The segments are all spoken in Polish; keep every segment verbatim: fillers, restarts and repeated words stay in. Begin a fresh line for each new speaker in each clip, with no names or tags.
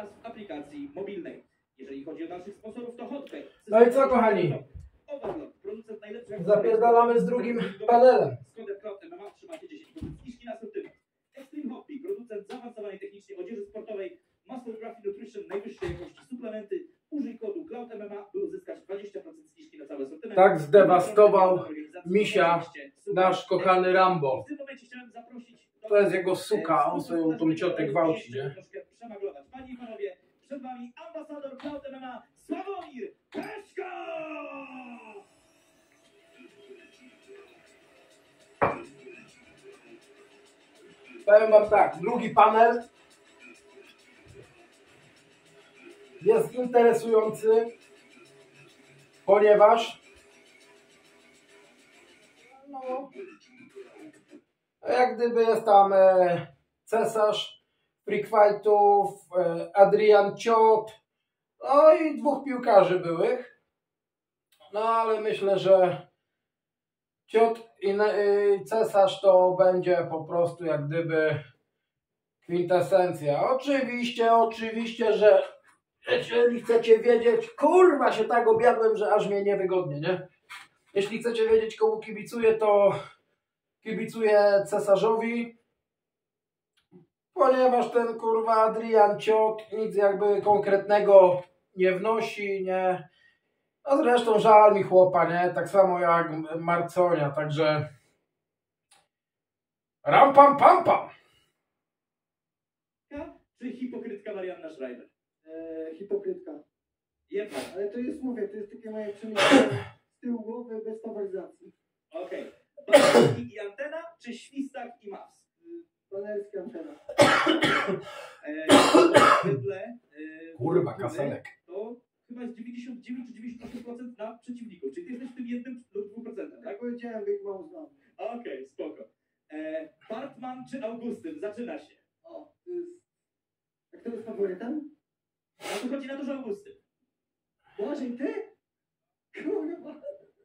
oraz w aplikacji mobilnej. Jeżeli chodzi o naszych sponsorów, to Hotpay.
No i co, kochani?
Overlock, producent najlepszych...
Zapierdalamy z drugim panelem.
Z kodem Cloud M M A trzymacie dziesięć procent zniżki na sortyment. Extreme Hobby, producent zaawansowanej technicznie odzieży sportowej, Master Graphic Nutrition, najwyższej jakości suplementy. Użyj kodu Cloud M M A, by uzyskać dwadzieścia procent zniżki na cały sortyment.
Tak zdewastował misia nasz kochany Rambo.
W tym momencie chciałem zaprosić...
To jest jego suka, on sobie tą ciotę gwałci, nie?
Panie i panowie, przed wami ambasador Cloud M M A, Sławomir Peszko!
Powiem wam tak, drugi panel jest interesujący, ponieważ no, jak gdyby jest tam e, cesarz freak fightów, e, Adrian Ciot, no i dwóch piłkarzy byłych, no ale myślę, że Ciot i, i cesarz to będzie po prostu jak gdyby kwintesencja. Oczywiście, oczywiście, że jeżeli chcecie wiedzieć, kurwa się tak objadłem, że aż mnie niewygodnie, nie? Jeśli chcecie wiedzieć, komu kibicuję, to kibicuję cesarzowi, ponieważ ten kurwa Adrian Ciot nic jakby konkretnego nie wnosi, nie. A zresztą żal mi chłopa, nie? Tak samo jak Marconia, także ram pam pam pam.
Czy hipokrytka Marianna Schreiber?
Eee, hipokrytka.
Jedna.
Ale to jest, mówię, to jest takie moje przemyślenie z tyłu głowy bez faworyzacji.
Okej. Okay. Banerski i Antena, czy Świstak i Maws?
Banerski, Antena.
Eee, wedle, eee,
Kurwa, kaselek.
To chyba jest dziewięćdziesiąt dziewięć czy dziewięćdziesiąt osiem procent na przeciwników. Czyli ty jesteś w tym jednym lub dwóch procentach, tak?
Jak powiedziałem, Big Mouth znam.
Okej, okay, spoko. Eee, Bartman czy Augustyn? Zaczyna się.
O, to jest... A kto jest faworytem?
A tu chodzi na to, że Augustyn.
Błażej, ty? Kurwa.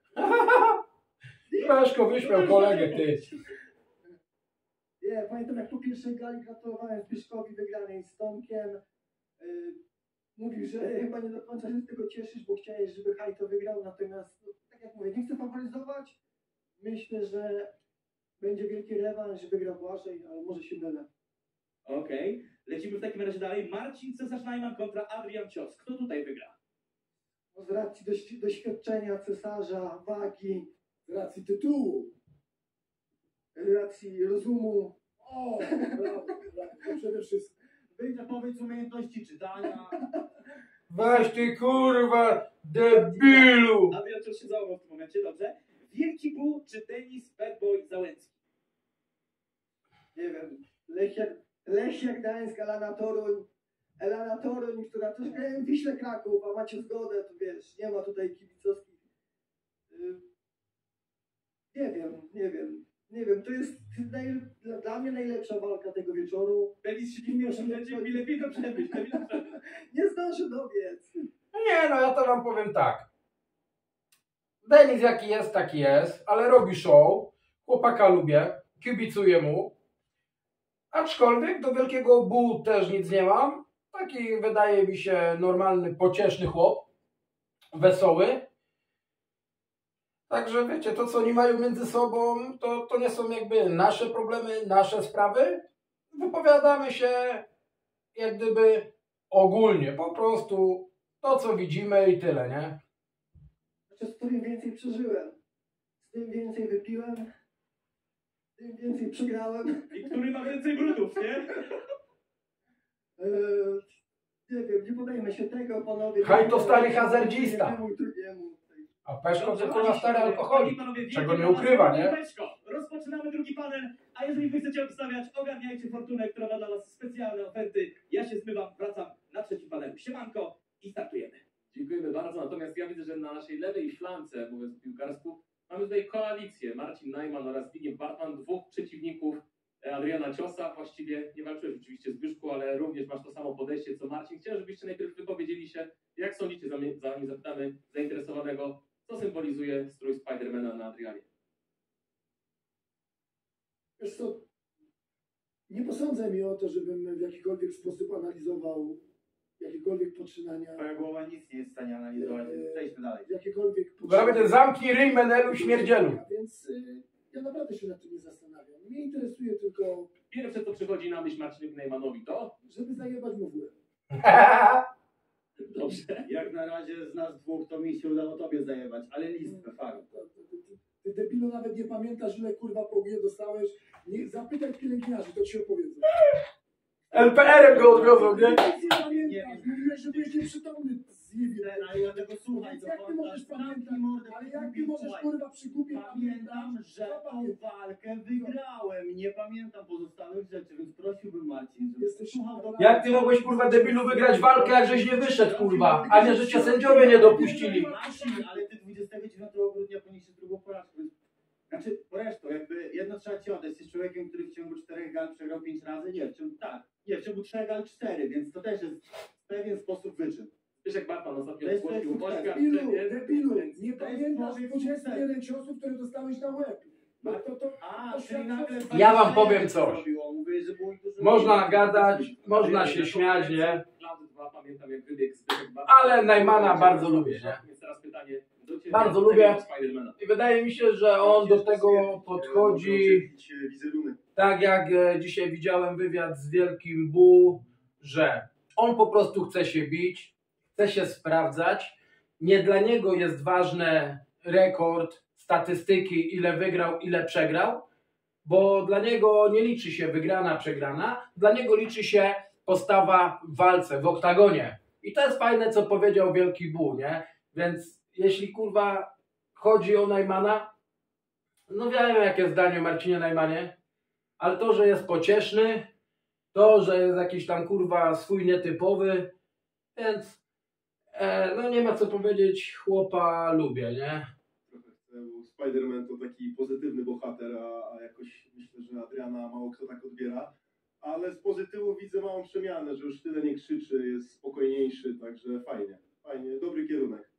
Peszko wyśmiał kolegę, ty.
Nie, pamiętam jak po pierwszej gali gratulowałem Zbyszkowi wygranej z Tomkiem. Yy, mówił, że chyba nie do końca się z tego cieszysz, bo chciałeś, żeby Hajto wygrał. Natomiast, no, tak jak mówię, nie chcę faworyzować. Myślę, że będzie wielki rewanż, że wygra Błażej, ale może się mylę.
Okej, okay. Lecimy w takim razie dalej. Marcin Cesarz-Najman kontra Adrian Cios. Kto tutaj wygra?
No, z racji dość, doświadczenia cesarza, wagi, z racji tytułu, z racji rozumu. O, brawo, brawo, to przede wszystkim. Wyjdę, powiedz umiejętności czytania.
Weź ty kurwa debilu.
Adrian Cios się załamał w tym momencie, dobrze? Wielki Buł czy Denis Fatboy Załęcki?
Nie wiem, Lechia, Lechia Gdańsk, Elana Toruń, Elana Toruń, która też grałem w Wiśle Kraków, a macie zgodę, to wiesz, nie ma tutaj kibicowskich. Yy, nie wiem, nie wiem, nie wiem, to jest naj, dla mnie najlepsza walka tego wieczoru.
Denis się nie że będzie mi lepiej to przebyć.
Nie zdążę dobiec.
No nie, no ja to wam powiem tak. Denis jaki jest, taki jest, ale robi show. Chłopaka lubię, kibicuję mu. Aczkolwiek do Wielkiego Bułu też nic nie mam. Taki wydaje mi się normalny, pocieszny chłop. Wesoły. Także wiecie, to co oni mają między sobą, to, to nie są jakby nasze problemy, nasze sprawy. Wypowiadamy się jak gdyby ogólnie, po prostu to co widzimy i tyle, nie?
Znaczy, z tym więcej przeżyłem, z tym więcej wypiłem, z tym więcej przegrałem.
I który ma więcej brudów, nie?
Eee, nie wiem, nie podejmę się tego, panowie.
Haj to stary hazardzista.
Drugiemu, drugiemu.
A Peszko
Dobrze,
tylko na stary
panie,
alkoholik,
panowie,
czego nie
wielkie
ukrywa,
brawa,
nie?
Peszko. Rozpoczynamy drugi panel, a jeżeli wy chcecie obstawiać, ogarniajcie Fortunę, która ma dla was specjalne oferty. Ja się zmywam, wracam na trzecim panelu. Siemanko i startujemy.
Dziękujemy bardzo, natomiast ja widzę, że na naszej lewej flance, mówiąc o piłkarsku, mamy tutaj koalicję. Marcin Najman oraz Zbigniew Bartman, dwóch przeciwników Adriana Ciosa. Właściwie nie walczyłeś oczywiście Zbyszku, ale również masz to samo podejście co Marcin. Chciałem, żebyście najpierw wypowiedzieli się, jak sądzicie, zanim zapytamy zainteresowanego, co symbolizuje strój Spidermana na Adrianie.
Wiesz co, nie posądzę mi o to, żebym w jakikolwiek sposób analizował jakiekolwiek poczynania,
Twoja głowa nic nie jest w stanie analizować, więc przejdźmy dalej.
jakiekolwiek
Zrobię ten zamknij ryj, menelu, śmierdzielu.
Więc y, ja naprawdę się nad tym nie zastanawiam. Mnie interesuje tylko,
Pierwsze, co przychodzi na myśl Marcinowi Najmanowi, to
żeby zajebać mu w łeb.
dobrze.
Jak na razie z nas dwóch to mi się udało tobie zajebać, ale list we faru.
Ty debilu nawet nie pamiętasz, ile kurwa po łbie dostałeś. Nie, zapytaj pielęgniarzy, to ci opowiedzą.
L P R-em go odwiozą, nie?
Nic nie pamiętasz. Mówiłeś, że byłeś nieprzytomny. Zjebie.
Ale ja tego słuchaj,
Więc
to
jak ty możesz pamiętać? Ale jak ty możesz kurwa przy kupie
Pamiętam, że
Co
tą
pamiętasz?
walkę wygrałem. Nie pamiętam pozostałych rzeczy, więc prosiłbym Marcin, żeby
Jesteś
słuchał do...
Jak ty mogłeś, kurwa, debilu, wygrać walkę, jak żeś nie wyszedł, kurwa? A nie, że cię sędziowie nie dopuścili.
Marcin, ale ty dwudziestego dziewiątego grudnia poniesiesz drugą porażkę. więc- Znaczy, zresztą, jakby jedno trzeba ci oddać. Jesteś człowiekiem, który w ciągu czterech gal przegrał pięć razy. Nie, w ciągu, tak. Nie, w ciągu trzech gal cztery, więc to też jest w pewien sposób wyczyn.
Wiesz, jak Batman ostatnio
To jest
zgłosił
sukces.
Debilu,
oświadczenie.
debilu, nie
To jest
pamiętasz
człowiek
dwudziestu
sukces.
jeden ciosów, które dostałeś na łeb. No to, to,
A,
to
czyli
świadczy-
nagle...
Ja wam powiem coś.
Zrobiło. Mówię, że było dużo...
Można gadać, można się śmiać, nie?
Cloud dwa, pamiętam jak wybiegł Zbyszek Batman.
Ale Najmana bardzo lubię, nie?
Więc teraz pytanie do ciebie.
Bardzo lubię.
Spidermana.
I wydaje mi się, że on do tego podchodzi tak, jak e, dzisiaj widziałem wywiad z Wielkim Bu, że on po prostu chce się bić, chce się sprawdzać. Nie dla niego jest ważny rekord, statystyki, ile wygrał, ile przegrał, bo dla niego nie liczy się wygrana, przegrana, dla niego liczy się postawa w walce, w oktagonie. I to jest fajne, co powiedział Wielki Bu, nie? Więc jeśli kurwa chodzi o Najmana, no wiemy jakie zdanie o Marcinie Najmanie, ale to, że jest pocieszny, to, że jest jakiś tam kurwa swój nietypowy, więc e, no nie ma co powiedzieć, chłopa lubię, nie?
Trochę chcę, bo Spider-Man to taki pozytywny bohater, a, a jakoś myślę, że Adriana mało kto tak odbiera. Ale z pozytywu widzę małą przemianę, że już tyle nie krzyczy, jest spokojniejszy, także fajnie. Fajnie, dobry kierunek.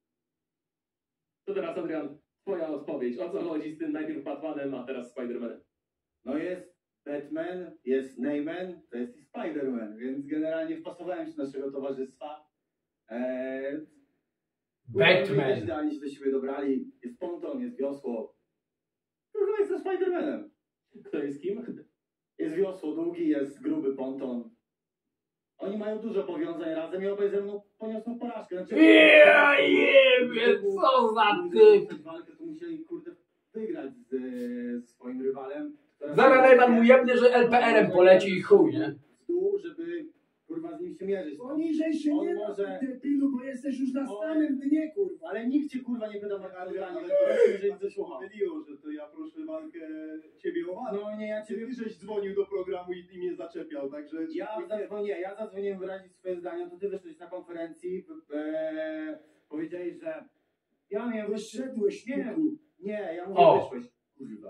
To teraz, Adrian, twoja odpowiedź. O co chodzi z tym najpierw Batmanem, a teraz Spidermanem?
No jest Batman, jest Neyman, to jest i Spider-Man, więc generalnie wpasowałem się do naszego towarzystwa. Eee, Też
Batman.
idealnie się do siebie dobrali. Jest ponton, jest wiosło. Kurwa, jest ze Spider-Manem.
Kto jest kim?
Jest wiosło długi, jest gruby ponton. Oni mają dużo powiązań razem i obaj ze mną poniosą porażkę. Znaczy,
Ja jebie, co za typ.
Żeby walkę, to musieli kurde wygrać z, z swoim rywalem.
Zaraz Najman mu jebnie, że L P R-em poleci i chuj, nie?
W dół, żeby kurwa z nim się mierzyć.
Poniżej się
On
nie da,
może-
ty debilu, bo jesteś już na
On-
samym dnie, kurwa.
Ale nikt cię kurwa nie pyta
Ale
Adrianie,
ale
ale to jest, że
to
coś
się
słucha.
pomyliło, że to ja proszę walkę ciebie o walkę.
No nie, ja
Ty,
ciebie...
ty żeś dzwonił do programu i, i mnie zaczepiał, także...
Ja zadzwoniłem, ja zadzwoniłem wyrazić swoje zdanie, to ty wyszłeś na konferencji, e, powiedziałeś, że ja miałem...
Wyszedłeś,
Nie,
kuku.
nie, ja mówię,
O.
wyszłeś. Kurwa.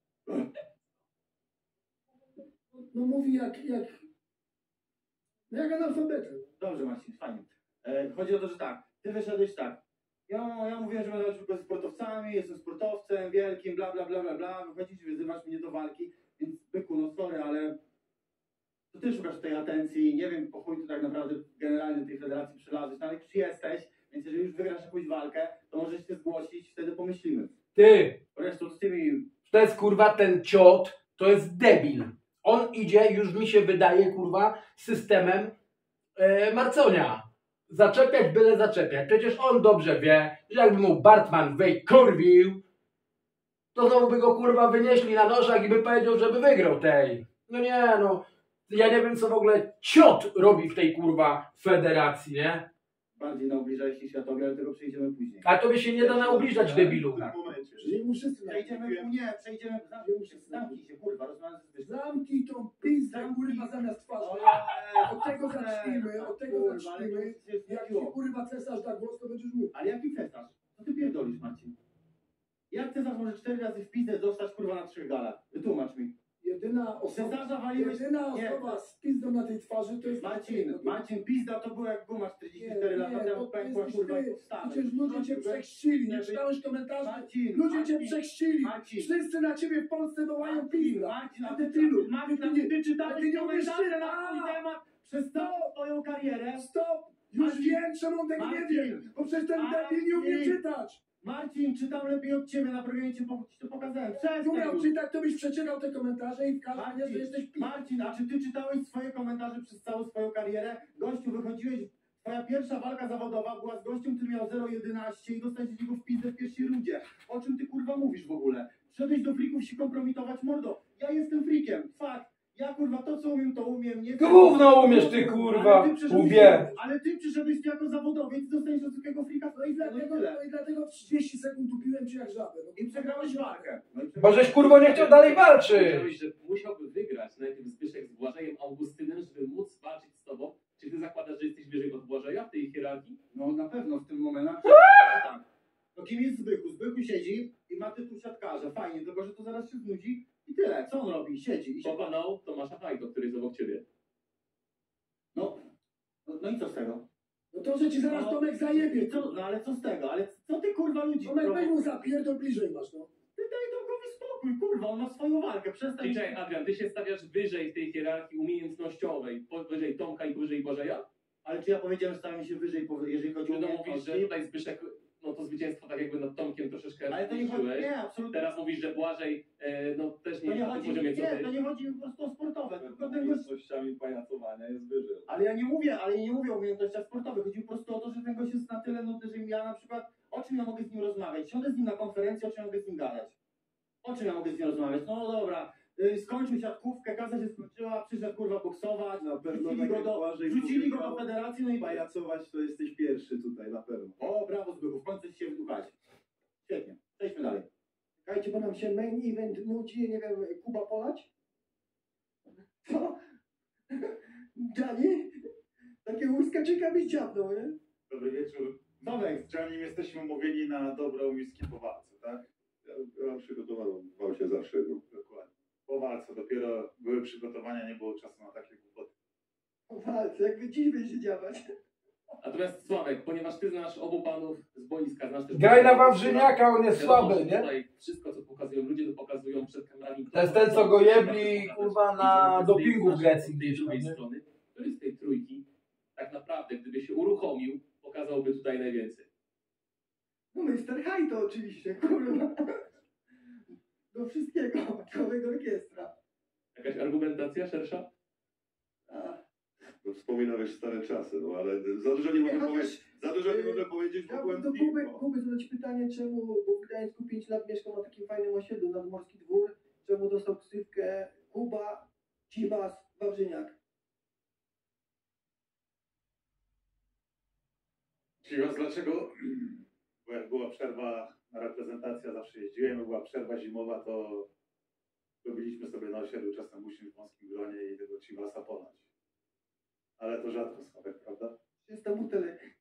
No mówi jak, jak, no jak analfabeta.
Dobrze Marcin, fajnie. E, chodzi o to, że tak, ty wyszedłeś tak. Ja, ja mówiłem, że będę walczył tylko ze sportowcami, jestem sportowcem wielkim, bla bla bla bla bla, wychodzisz, wyzywasz mnie do walki, więc byku, no sorry, ale to ty szukasz tej atencji, nie wiem po chuj ty tak naprawdę generalnie do tej federacji przylazłeś, no ale już jesteś, więc jeżeli już wygrasz jakąś walkę, to możesz się zgłosić, wtedy pomyślimy.
Ty,
Zresztą z tymi...
to jest kurwa ten ciot, to jest debil. On idzie, już mi się wydaje, kurwa, systemem e, Marconia. Zaczepiać, byle zaczepiać. Przecież on dobrze wie, że jakby mu Bartman wykurwił, to znowu by go kurwa wynieśli na noszach i by powiedział, żeby wygrał tej. No nie no, ja nie wiem co w ogóle ciot robi w tej kurwa federacji, nie?
bardziej naobliżałeś się światowi, ale tego przejdziemy później.
A tobie się nie da naubliżać, debilu.
W tym momencie.
Czyli mu wszyscy
Przejdziemy, nie, przejdziemy, zamknij się, zamknij się, kurwa, rozmawiam z Zbyszkiem.
Zamknij tą pizdę, kurwa, zamiast twarzy. Od tego zacznijmy, od tego
Kurwa, ale
zacznijmy.
to się
Jak ci
zgodziło.
kurwa cesarz da głos, to będziesz mówił.
Ale jaki cesarz? Co ty pierdolisz, Marcin? Jak cesarz może cztery razy w pizdę dostać, kurwa, na trzech galach? Wytłumacz mi.
Jedyna osoba,
Cesarza waliłeś...
jedyna
Nie.
osoba z pizdą na tej twarzy to jest...
Marcin,
No to-
Marcin, pizda to było jak guma czterdzieści cztery
Nie,
lata
nie,
temu
to
pękła,
jesteś
kurwa,
ty.
i powstałeś.
Przecież ludzie cię przechrzcili, nie czytałeś komentarzy?
Marcin,
Ludzie cię
Marcin,
przechrzcili.
Marcin,
Wszyscy na ciebie w Polsce wołają
Marcin,
pizda.
Marcin, a
A
ty,
ty tylu.
Marcin, a
Ty
ty
nie-
czytałeś
ty nie umiesz
komentarze
czytać.
na twój temat? przez całą swoją karierę...
Stop! Już
Marcin,
wiem, czemu on tego nie
Marcin,
wie, bo przecież ten debil nie umie
Marcin.
czytać.
Marcin, czytam lepiej od ciebie, na programie ci po- ci to pokazałem. Przestań
Umiał
już.
czytać, to byś przeczytał te komentarze i w każdym
Marcin,
razie jesteś pi...
Marcin, a czy ty czytałeś swoje komentarze przez całą swoją karierę? Gościu, wychodziłeś, twoja pierwsza walka zawodowa była z gościem, który miał zero jedenaście i dostać z niego w pizdę w pierwszej rundzie. O czym ty kurwa mówisz w ogóle? Wszedłeś do frików się kompromitować, mordo. Ja jestem frikiem, fakt. Ja kurwa to co umiem, to umiem. Nie
Gówno umiesz ty, kurwa,
Ale ty przyszedłeś-
łbie.
Ale ty przyszedłeś tu jako zawodowiec i dostaniesz od zwykłego frika.
No i dlatego,
tyle.
no i dlatego w trzydzieści sekund tupiłem cię jak żabę. No,
I przegrałeś walkę. No i
Bo żeś kurwo nie chciał dalej walczyć.
Powiedziałeś, że musiałby wygrać najpierw Zbyszek z Błażejem Augustynem, żeby móc walczyć z tobą. Czy ty zakładasz, że jesteś wyżej od Błażeja w tej hierarchii?
No na pewno w tym momencie. Tak. No kim jest Zbychu? Zbychu siedzi i ma tytuł siatkarza. Fajnie, tylko że to zaraz się znudzi i tyle. Co on robi? Siedzi i się...
Pokonał Tomasza Fajto, który jest obok ciebie.
No, no, no i co z tego?
no to, że ci zaraz
No,
Tomek zajebie.
I co, no ale co z tego? Ale co ty kurwa ludzi?
Tomek, weź
robisz?
mu zapierdol, bliżej masz, no.
Ty daj Tomkowi spokój, kurwa, on ma swoją walkę. Przestań.
Czyli czekaj, Adrian, ty się stawiasz wyżej w tej hierarchii umiejętnościowej, powyżej Tomka i powyżej Błażeja?
Ale czy ja powiedziałem, że stawiam się wyżej, po- jeżeli chodzi o
Czy to mówisz, że
umiejętności?
tutaj Zbyszek, no to zwycięstwo tak jakby nad Tomkiem troszeczkę
Ale to nie chodzi,
zniżyłeś.
nie, absolutnie.
Teraz mówisz, że Błażej, e, no też
To
nie
nie
jest na tym
chodzi,
poziomie co
nie,
ty.
to nie chodzi po prostu o sportowe, tylko ten gość...
Umiejętnościami pajacowania jest wyżej.
Ale ja nie mówię, ale nie mówię o umiejętnościach sportowych. Chodzi po prostu o to, że ten gość jest na tyle nudny, że ja na przykład, o czym ja mogę z nim rozmawiać? Siądę z nim na konferencji, o czym ja mogę z nim gadać? O czym ja mogę z nim rozmawiać? No dobra, y, skończył siatkówkę, kasa się skończyła, przyszedł kurwa boksować,
Na pewno
wrzucili
tak
go
jak
do,
Błażej
wrzucili go
powiedział,
do federacji, no i baja.
pajacować to jesteś pierwszy tutaj, na pewno.
O, brawo Zbychu, w końcu się wydukać. Świetnie, przejdźmy dalej.
Czekajcie, bo nam się main event nudzi, nie wiem, Kuba Polać? Co? Gianni? Takiego łyskaczyka byś dziabnął, nie?
Dobry wieczór.
Tomek,
Z Johnnym jesteśmy umówieni na dobrą whisky po walce, tak?
Ja, ja mam przygotowaną, bał się zawsze. No.
Dokładnie. Po walce dopiero były przygotowania, nie było czasu na takie głupoty.
O walce, jakby dziś będzie działać.
Natomiast Sławek, ponieważ ty znasz obu panów z boiska, znasz też...
Graj na Wawrzyniaka, on jest
Wiadomo,
słaby,
że
nie?
Tutaj wszystko, co pokazują ludzie, to pokazują przed kamerami.
To jest ten, co go jebli, kurwa, na dopingu w Grecji
Z tej
gdzieś tam,
drugiej
nie?
strony, który z tej trójki tak naprawdę, gdyby się uruchomił, pokazałby tutaj najwięcej.
No mister High to oczywiście, kurwa. Do wszystkiego, całego orkiestra.
Jakaś argumentacja szersza?
A,
No, wspominałeś stare czasy, no ale za dużo nie mogę
chociaż,
powiedzieć, za dużo nie
yy,
mogę powiedzieć, bo
Ja
byłem
bym do
w nim,
Kuby,
no.
Kuby zadać pytanie, czemu, bo w Gdańsku pięć lat mieszkał na takim fajnym osiedlu, Nadmorski Dwór, czemu dostał ksywkę Kuba, Ciwas, Wawrzyniak.
Ciekawe dlaczego? Bo jak była przerwa na reprezentację, zawsze jeździłem, jak była przerwa zimowa, to robiliśmy sobie na osiedlu czasem usiąść w wąskim gronie i tego Chivasa ponać. Ale to rzadko Sławek, prawda?
trzysta butelek.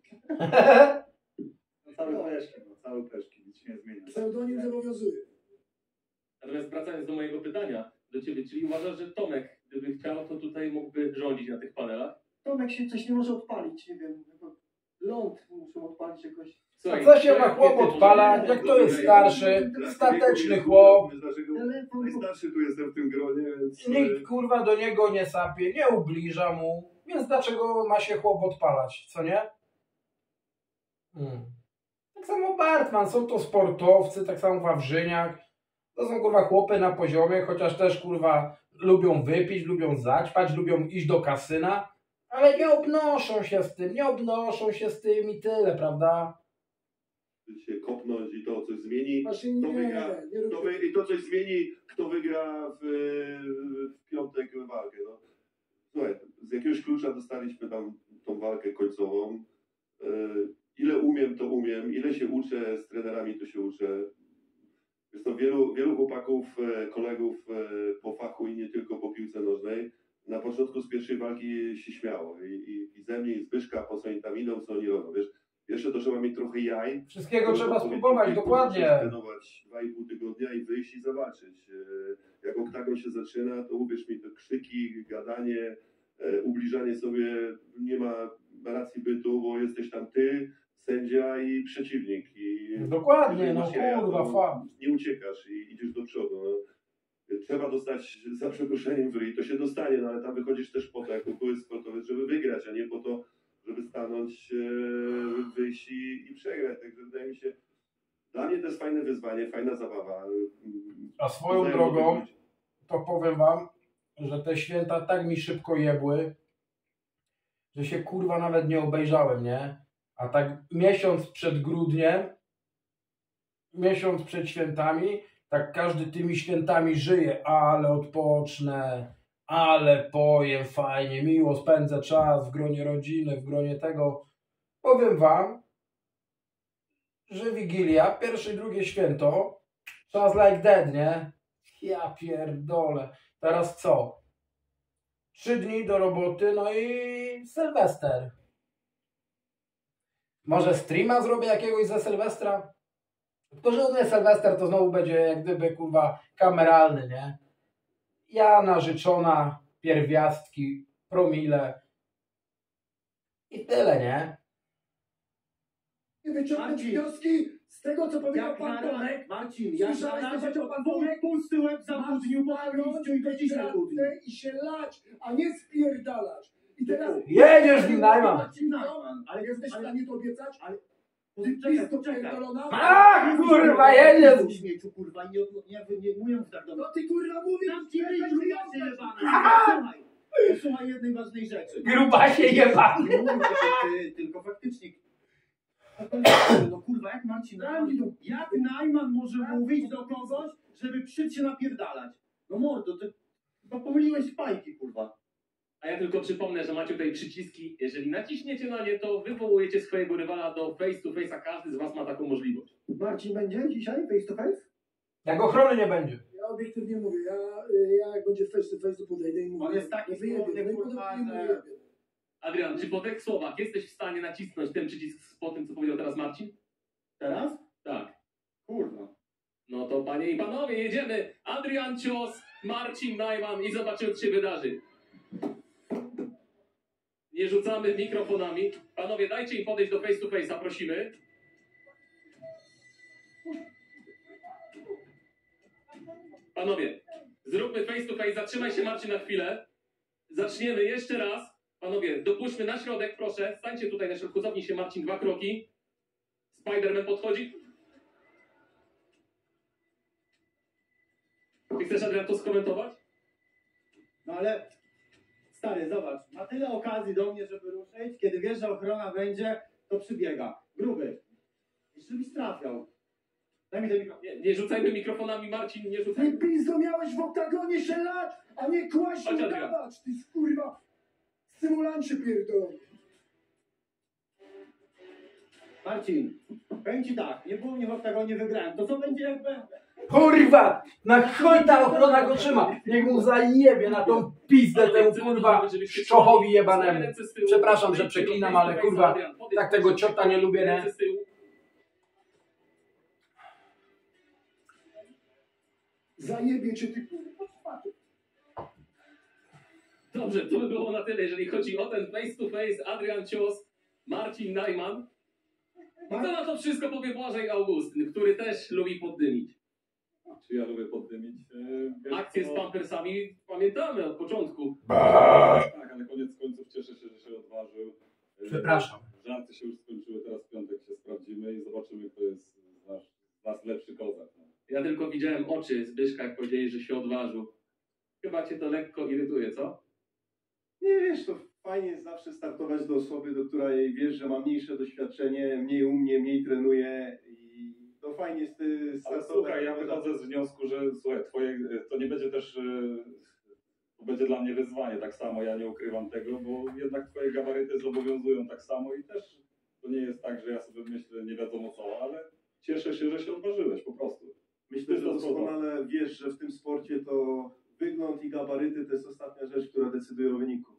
No całe peszki, no całe peszki, nic się nie zmienia.
Pseudonim zobowiązuje.
Natomiast wracając do mojego pytania do ciebie, czyli uważasz, że Tomek, gdyby chciał, to tutaj mógłby rządzić na tych panelach?
Tomek się coś nie może odpalić, nie wiem, jako ląd muszą odpalić jakoś.
Słuchaj,
Co się ma
jak
chłop
ty
odpalać,
może-
jak to jest starszy, stateczny chłop.
Dlaczego
Telefon,
najstarszy tu jestem w tym gronie, więc...
Nikt kurwa do niego nie sapie, nie ubliża mu, więc dlaczego ma się chłop odpalać, co nie? Hmm. Tak samo Bartman, są to sportowcy, tak samo Wawrzyniak. To są kurwa chłopy na poziomie, chociaż też kurwa lubią wypić, lubią zaćpać, lubią iść do kasyna, ale nie obnoszą się z tym, nie obnoszą się z tym i tyle, prawda?
się kopnąć i to coś zmieni.
Właśnie nie,
To wygra,
nie rób
to wy, I to coś zmieni, kto wygra w, w piątek walkę. No. Słuchaj, z jakiegoś klucza dostaliśmy tam tą walkę końcową. E, ile umiem, to umiem. Ile się uczę, z trenerami to się uczę. Jest to wielu, wielu chłopaków, e, kolegów e, po fachu i nie tylko po piłce nożnej. Na początku z pierwszej walki się śmiało. I, i, i ze mnie, i Zbyszka, po co oni tam idą, co oni robią. Wiesz, jeszcze to trzeba mieć trochę jaj.
Wszystkiego trzeba spróbować, dokładnie.
Trenować dwa i pół tygodnia i wyjść i zobaczyć. E, Jak oktagon się zaczyna, to uwierz mi, to krzyki, gadanie, e, ubliżanie sobie nie ma racji bytu, bo jesteś tam ty, sędzia i przeciwnik. I
Dokładnie,
jeżeli
no
masz jaja,
kurwa,
to
fakt.
nie uciekasz i idziesz do przodu. No.
trzeba dostać za przeproszeniem w ryj, to się dostanie, no ale tam wychodzisz też po to, jako były sportowiec, żeby wygrać, a nie po to, żeby stanąć, e, wyjść i, i przegrać. Także wydaje mi się, dla mnie to jest fajne wyzwanie, fajna zabawa.
A swoją
Poznaję
drogą,
nowych ludzi.
to powiem wam, że te święta tak mi szybko jebły, że się kurwa nawet nie obejrzałem, nie? A tak miesiąc przed grudniem, miesiąc przed świętami, tak każdy tymi świętami żyje, ale odpocznę, ale pojem fajnie, miło spędzę czas w gronie rodziny, w gronie tego. Powiem wam, że Wigilia, pierwsze i drugie święto, just like that, nie? Ja pierdolę. Teraz co? Trzy dni do roboty, no i Sylwester. Może streama zrobię jakiegoś ze Sylwestra? Tylko, że nie Sylwester, to znowu będzie jak gdyby kurwa kameralny, nie? Ja, narzeczona, pierwiastki, promile i tyle, nie?
Nie wyciągnąć
Marcin.
wnioski z tego, co powiedział
Jak
pan
na
Tomek.
razie, Marcin, jak
Słyszałeś,
na
co
razie
powiedział pan
twój
Tomek?
pusty łeb za
Masz
budniu po
walnąć
liściu i do dzisiaj budni.
kratkę i się lać, a nie spierdalać. I teraz...
Jedziesz, Najman!
Marcin Najman, ale jesteś w
ale-
stanie to obiecać?
ale-
Ty
Poczekaj,
pisto
poczekaj.
pierdolona?
A, kurwa, jedziesz!
Śmieciu, kurwa, nie, nie, nie, nie mówią tak do mnie.
No ty kurwa mówisz,
Tam ci ryj, grubasie jebany. Posłuchaj, posłuchaj jednej ważnej rzeczy.
Grubasie jebany!
Nie mówię, że ty, tylko faktycznie. No kurwa, jak Marcin Najman, jak Najman może mówić do kogoś, żeby przyjść się napierdalać? No mordo, ty chyba pomyliłeś fajki, kurwa.
A ja tylko przypomnę, że macie tutaj przyciski. Jeżeli naciśniecie na nie, to wywołujecie swojego rywala do face to face, a każdy z was ma taką możliwość.
Marcin będzie dzisiaj face to face?
Jak ochrony nie będzie.
Ja obiektywnie mówię, ja, ja jak będzie face to face, to podejdę i mówię.
On jest taki
nie wyjebie,
słowny,
no i
kurwa,
podobnie
że-
wyjebie.
Adrian, czy po tych słowach jesteś w stanie nacisnąć ten przycisk po tym, co powiedział teraz Marcin?
Teraz?
Tak.
Kurwa.
No to panie i panowie, jedziemy. Adrian Cios, Marcin Najman i zobaczymy, co się wydarzy. Nie rzucamy mikrofonami. Panowie, dajcie im podejść do face to face'a, prosimy. Panowie, zróbmy face to face. Zatrzymaj się, Marcin, na chwilę. Zaczniemy jeszcze raz. Panowie, dopuśćmy na środek, proszę. Stańcie tutaj na środku, cofnij się, Marcin, dwa kroki. Spiderman podchodzi. Ty chcesz, Adrian, to skomentować?
No ale stary, zobacz, ma tyle okazji do mnie, żeby ruszyć, kiedy wiesz, że ochrona będzie, to przybiega. Gruby. Jeszcze byś trafiał. Daj mi ten mikrofon.
Nie, nie rzucajmy mikrofonami, Marcin, nie
Ty
rzucajmy.
pizdo miałeś w oktagonie się lać, a nie kłaść
Chodź,
i
Adrian.
udawać, ty kurwa symulancie pierdolony.
Marcin, powiem ci tak, nie było mnie w oktagonie, wygrałem. To co będzie jak będę?
Kurwa! Na chuj ta ochrona go trzyma! Niech mu zajebie na tą pizdę temu kurwa szczochowi jebanemu. Przepraszam, że przeklinam, ale kurwa, tak tego ciota nie lubię, nie?
Ręce z tyłu.
Zajebie cię ty kurwa szmaty.
Dobrze, to by było na tyle, jeżeli chodzi o ten face to face. Adrian Cios, Marcin Najman. I co na to wszystko powie Błażej Augustyn, który też lubi poddymić.
Czy ja lubię poddymić? E, wiesz
Akcje z
co?
pampersami pamiętamy od początku.
Tak, ale koniec końców cieszę się, że się odważył. E,
Przepraszam.
Żarty się już skończyły, teraz w piątek się sprawdzimy i zobaczymy, kto jest z nas, z nas lepszy kozak. No.
Ja tylko widziałem oczy Zbyszka, jak powiedzieli, że się odważył. Chyba cię to lekko irytuje, co?
Nie wiesz, to fajnie jest zawsze startować do osoby, do której wiesz, że ma mniejsze doświadczenie, mniej umie, mniej trenuje i to fajnie jest y,
Ale
startować.
słuchaj, ja wychodzę z wniosku, że słuchaj, twoje, to nie będzie też, e, to będzie dla mnie wyzwanie tak samo, ja nie ukrywam tego, bo jednak twoje gabaryty zobowiązują tak samo i też to nie jest tak, że ja sobie myślę nie wiadomo co, ale cieszę się, że się odważyłeś po prostu.
Myślę, że doskonale wiesz, że w tym sporcie to wygląd i gabaryty to jest ostatnia rzecz, która decyduje o wyniku.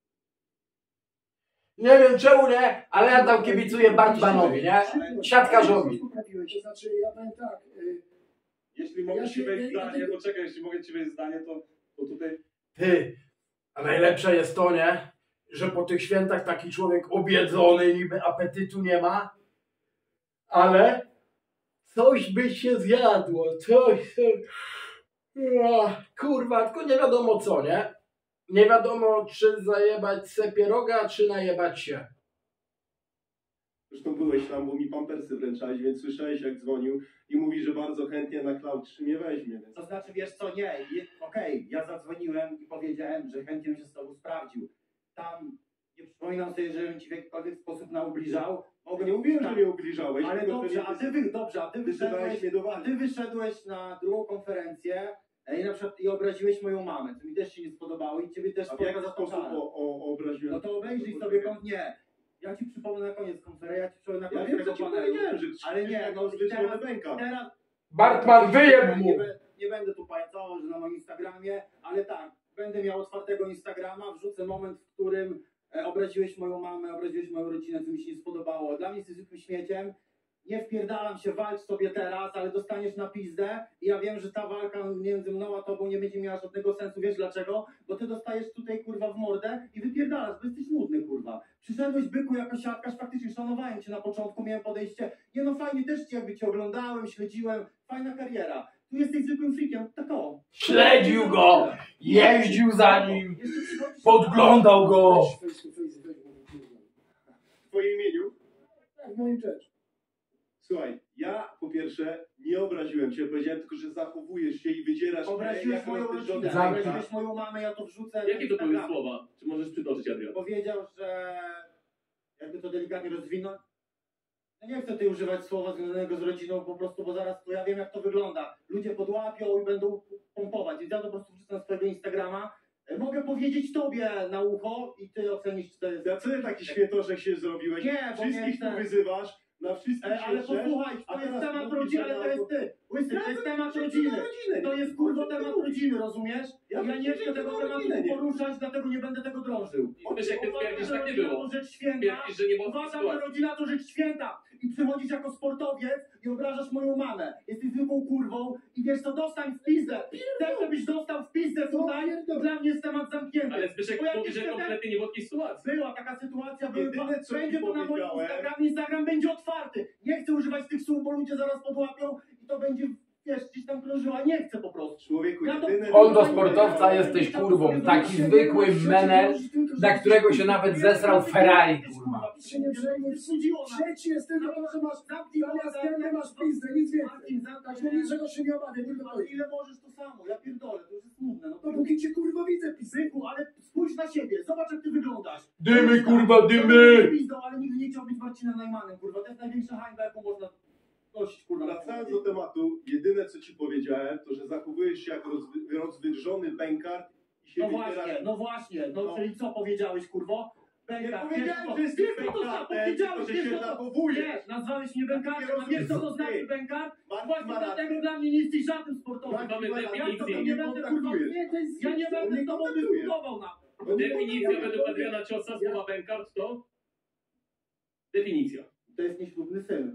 Nie wiem czemu nie, ale ja tam kibicuję Bartmanowi, nie? Siatkarzowi.
To znaczy, ja powiem tak, y,
Jeśli mogę
Ja
ci
się-
wejść
ja- ja
zdanie,
tylko-
poczekaj, jeśli mogę ci wejść zdanie, to, to tutaj
Ty, a najlepsze jest to, nie? Że po tych świętach taki człowiek obiedzony, niby apetytu nie ma, ale coś by się zjadło, coś, coś. O, kurwa, tylko nie wiadomo co, nie? Nie wiadomo, czy zajebać se pieroga, czy najebać się.
Zresztą byłeś tam, bo mi pampersy wręczałeś, więc słyszałeś jak dzwonił i mówi, że bardzo chętnie na Cloud trzy mnie weźmie. Więc...
To znaczy, wiesz co, nie, je- okej, ja zadzwoniłem i powiedziałem, że chętnie bym się z tobą sprawdził. Tam nie przypominam sobie, żebym ci w jakikolwiek sposób naubliżał. Mogę
Nie mówiłem, że mnie ubliżałeś.
Ale
tylko
dobrze,
że
a ty, wy, dobrze, a ty
wysyłałeś
wyszedłeś,
mnie do
a
wali.
ty wyszedłeś na drugą konferencję e, i na przykład i obraziłeś moją mamę. To mi też się nie spodobało i ciebie też
A w jaki
spoko za to
sposób
karę.
o, o, obraziłem?
No to obejrzyj sobie kon... Nie. Ja ci przypomnę na koniec konferencji, ja ci przypomnę na
Ja
koniec
wiem,
tego
co ci
panelu.
powiedziałem, że
Ale nie,
jak
no
rozwyczajony
teraz,
bęka.
teraz
Bartman, wyjeb
nie,
mu!
be- nie będę tu pajacował, że na moim Instagramie, ale tak, będę miał otwartego Instagrama, wrzucę moment, w którym e, obraziłeś moją mamę, obraziłeś moją rodzinę, co mi się nie spodobało. Dla mnie jesteś zwykłym śmieciem. Nie wpierdalam się, walcz sobie teraz, ale dostaniesz na pizdę i ja wiem, że ta walka między mną a tobą nie będzie miała żadnego sensu. Wiesz dlaczego? Bo ty dostajesz tutaj kurwa w mordę i wypierdalasz, bo jesteś nudny kurwa. Przyszedłeś byku jako siatkarz, faktycznie szanowałem cię na początku, miałem podejście, nie no fajnie, też cię jakby cię oglądałem, śledziłem, fajna kariera. Tu jesteś zwykłym freakiem, tak o.
Śledził go! Jeździł za nim!
Jeszcze przychodzisz-
Podglądał go!
Weź face to face, weź go, kurwa.
W twoim imieniu?
Tak, w moim też.
Słuchaj, ja po pierwsze nie obraziłem cię, powiedziałem tylko, że zachowujesz się i wydzierasz mnie
Obraziłeś
jak
moją
rozwydrzony
rodzinę,
Zamknij.
bęka.
obraziłeś moją mamę, ja to wrzucę.
Jakie to
na
były
Instagrama.
słowa? Czy możesz przytoczyć, Adrian?
Powiedział, że jakby to delikatnie rozwinąć. No nie chcę tutaj używać słowa związanego z rodziną, po prostu, bo zaraz to ja wiem jak to wygląda. Ludzie podłapią i będą pompować, więc ja to po prostu wrzucę na swojego Instagrama. E, Mogę powiedzieć tobie na ucho i ty ocenisz, czy to jest...
Za co ty taki świętoszek się zrobiłeś?
Nie, bo
Wszystkich
nie
tu
chcę.
wyzywasz, na wszystkich
E, ale
się drzesz,
posłuchaj,
a
to jest
teraz
temat
mówisz,
rodziny,
że
ale to jest ty. Łysy, to jest temat rodziny. To jest kurwa temat rodziny, rozumiesz?
Ja
Ja nie chcę tego tematu
rodzinę nie.
poruszać, dlatego nie będę tego drążył.
Wiesz, jak ty twierdzisz, tak nie
rodzina
było.
to rzecz święta.
Twierdzisz, że nie było takiej
Uważam, że
sytuacji.
rodzina to rzecz święta. I przychodzisz jako sportowiec i obrażasz moją mamę. Jesteś zwykłą kurwą i wiesz co, dostań w pizdę. Chcesz, żebyś dostał w pizdę tutaj? Dla mnie jest temat zamknięty.
Ale Zbyszek
Bo jak
mówi, że
jeszcze ten-
kompletnie nie było takiej sytuacji.
Była taka sytuacja, były
Jedyne, co
będzie
ci
to na moim
powiedziałem-
Instagramie, Instagram będzie otwarty. Nie chcę używać tych słów, bo ludzie zaraz podłapią i to będzie, wiesz, gdzieś tam krążyła. Nie chcę po prostu.
Człowieku,
Ja to-
jedyne...
On do sportowca jesteś kurwą, taki zwykły menel, na którego się nawet zesrał Ferrari, kurwa.
Się nie przejmuj. Trzeci jest tylko to, że masz zamiast tędy masz pizdę, nic więcej. Także niczego się nie obawiaj, tylko to.
Ale ile możesz to samo? Ja pierdolę, to już jest nudne. No
No póki cię kurwa widzę pizdę.
Byku, ale spójrz na siebie, zobacz jak ty wyglądasz.
Dymy, kurwa,
Zobacz,
dymy!
pizdą, ale nigdy nie chciał być Marcinem Najmanem, kurwa. To jest największa hańba, jaką można nosić, kurwa.
Wracając do tematu, jedyne co ci powiedziałem, to że zachowujesz się jak rozwy, rozwydrzony bękart i się
No
wybierasz...
właśnie, no właśnie, no,
No.
czyli co powiedziałeś, kurwo?
Nie
Bęka,
powiedziałem,
wiesz,
że jesteś
wiesz, co to znaczy?
bękartem,
Powiedziałeś,
tylko że
wiesz,
się
co to-
zachowujesz.
Nie, nazwałeś mnie bękartem, a wiesz co to znaczy bękart?
Marcin
Właśnie
ma rację.
dlatego dla mnie nie jesteś żadnym sportowym.
Marcin
Mamy
ma rację,
definicję.
to
Ja
mnie
nie będę, kurwa,
kontaktujesz.
Nie, to jest
Ja nie
on
będę
mnie
z tobą
kontaktuje.
dyskutował na...
On mnie
Definicja
kontaktuje.
według Adriana Ciosa słowa bękart to? Definicja.
To jest nieślubny syn.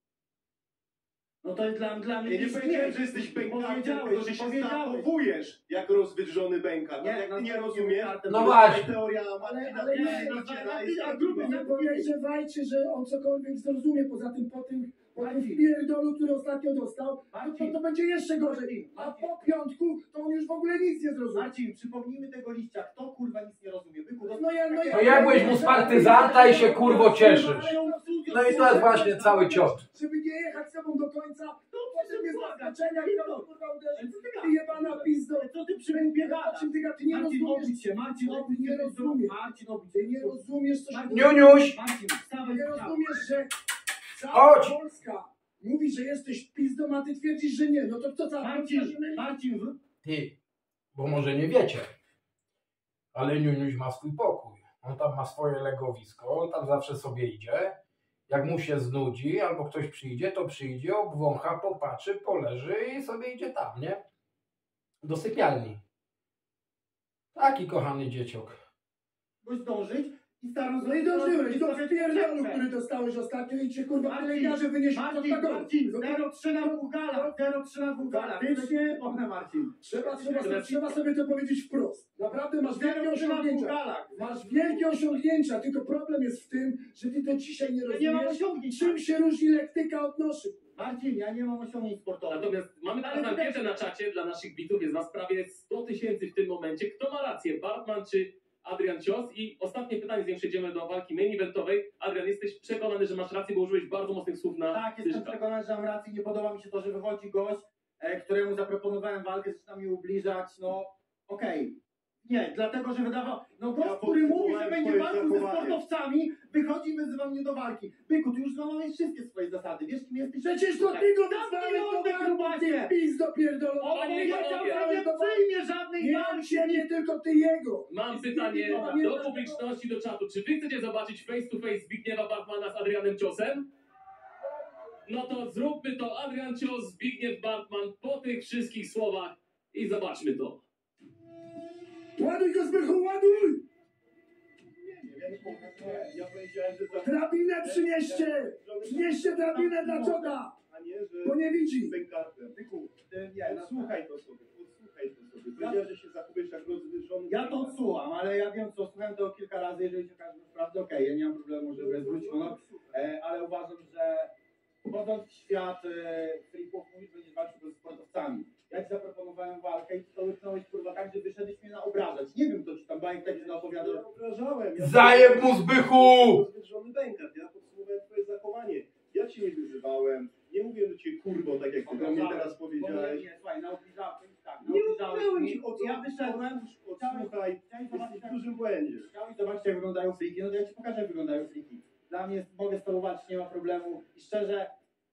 No to jest dla, dla mnie...
Ja nie
śmiech.
powiedziałem, że jesteś bękartem,
Powiedziałeś,
tylko że się
powiedziałeś.
zachowujesz jak rozwydrzony bękart.
Nie,
Jak ty nie
nazwałeś mnie
rozumiesz,
bękartem.
No
to
właśnie.
teoria
Ale,
Marcina
ale
nie,
nie,
no,
dociera
a
i
ty- a
tak
gruby,
dalej.
nie podejrzewajcie, że on cokolwiek zrozumie, poza tym po tym, po tym
Marcin.
wpierdolu, który ostatnio dostał, to, to,
Marcin.
to będzie jeszcze gorzej. A po piątku to on już w ogóle nic nie zrozumie.
Marcin, przypomnijmy tego liścia. Kto kurwa nic nie rozumie? Byku,
No ja, no ja,
No jebłeś mu z partyzanta i się kurwo cieszysz. No i to jest właśnie cały ciot.
Żeby nie jechać z tobą do końca, to potem jest
błagam.
zaskoczenia i to kurwa
Ale
uderzy.
co ty
Ty
gadasz?
jebana pizdo.
Co ty przy mnie
O
gadasz?
czym ty gadasz? Ty nie
Marcin, obudź
rozumiesz.
się, Marcin,
Ty
obudź
nie
się.
rozumiesz.
Marcin, obudź
Ty
się.
nie rozumiesz, co się
Marcin,
Niuniuś!
Marcin, wstawaj
Nie
z ciała.
rozumiesz, że cała
Chodź.
Polska mówi, że jesteś pizdą, a ty twierdzisz, że nie. No to co cała
Marcin,
Polska się myli?
Marcin, wró-
Ty, bo może nie wiecie, ale Niuniuś ma swój pokój. On tam ma swoje legowisko, on tam zawsze sobie idzie. Jak mu się znudzi albo ktoś przyjdzie, to przyjdzie, obwącha, popatrzy, poleży i sobie idzie tam, nie? Do sypialni. Taki kochany dzieciok.
Byś zdążyć
i starą
No i dożyłeś do pierdolu, który dostałeś ostatnio i cię kurwa
Marcin,
pielęgniarze wynieśli pod
Marcin,
taką.
Marcin, zero trzy na dwóch galach, zero trzy na dwóch galach.
Faktycznie,
Pochna Marcin.
Trzeba, trzeba, sobie, trzeba sobie to powiedzieć wprost. Naprawdę masz wielkie
zero trzy na dwóch
osiągnięcia.
galach.
Masz wielkie osiągnięcia, tylko problem jest w tym, że ty to dzisiaj nie
Ja nie mam
rozumiesz.
osiągnięć.
Czym się różni lektyka od noszy?
Marcin, ja nie mam osiągnięć sportowych.
Natomiast mamy teraz
Ale
ankietę na czacie dla naszych widzów, jest nas prawie sto tysięcy w tym momencie. Kto ma rację, Bartman czy Adrian Cios? I ostatnie pytanie, zanim przejdziemy do walki main eventowej. Adrian, jesteś przekonany, że masz rację, bo użyłeś bardzo mocnych słów na
Tak, jestem
Tyszka.
przekonany, że mam rację. Nie podoba mi się to, że wychodzi gość, e, któremu zaproponowałem walkę, zaczyna mi ubliżać. No, okej. Nie, dlatego, że wydawał. No gość,
Ja
który mówi, że
podsumowałem
będzie
twoje
walczył ze
zachowanie.
sportowcami, wychodzi i wyzywa mnie do walki. Byku, ty już złamałeś wszystkie swoje zasady. Wiesz, kim jesteś?
Przecież to ty go
Zamknij
wezwałeś do
mordę,
walki,
grubasie!
ty pizdo pierdolony.
On
Panie
powiedział,
panowie,
że nie przyjmie żadnej
Nie
walki.
on siebie, tylko ty jego.
Mam pytanie do publiczności, do czatu. Czy wy chcecie zobaczyć face to face Zbigniewa Bartmana z Adrianem Ciosem? No to zróbmy to. Adrian Cios, Zbigniew Bartman po tych wszystkich słowach i zobaczmy to.
Ładuj go Zbychu, ładuj!
Ja powiedziałem, że za...
Drabinę przynieście! Przynieście drabinę dla Czoda!
A nie, że...
Bo nie widzi.
Z bękartem. Tyku,
Ty, nie, no,
odsłuchaj to sobie, odsłuchaj to sobie. Powiedziałeś, że się zachowujesz jak rozwyższony...
ja to odsłucham, ale ja wiem co, słuchałem tego kilka razy, jeżeli się okaże, że naprawdę okej, ja nie mam problemu, żeby zwrócić honor, e, ale uważam, że wchodząc w świat e, freaków, mówisz, będziesz walczył ze sportowcami. Ja ci zaproponowałem walkę i ty to łyknąłeś kurwa tak, że wyszedłeś mnie na obrażać. Nie wiem, kto ci tam bajek tak naopowiadał.
Ja obrażałem. Ja
Zajeb mu Zbychu!
rozwyższony bękart. Ja podsumowałem twoje zachowanie. Ja cię nie wyzywałem. Nie mówiłem do ciebie kurwo, tak jak ty do mnie teraz powiedziałeś.
Nie, słuchaj, naobliżałem, tak,
Nie
naobliżałeś
udziałem
mi.
ci o co.
Ja wyszedłem,
Odsłuchaj,
chciałem zobaczyć,
jesteś w dużym błędzie.
chciałeś zobaczyć, jak wyglądają friki, no to ja ci pokażę, jak wyglądają friki. Dla mnie jest, mogę z tobą walczyć, nie ma problemu. I szczerze,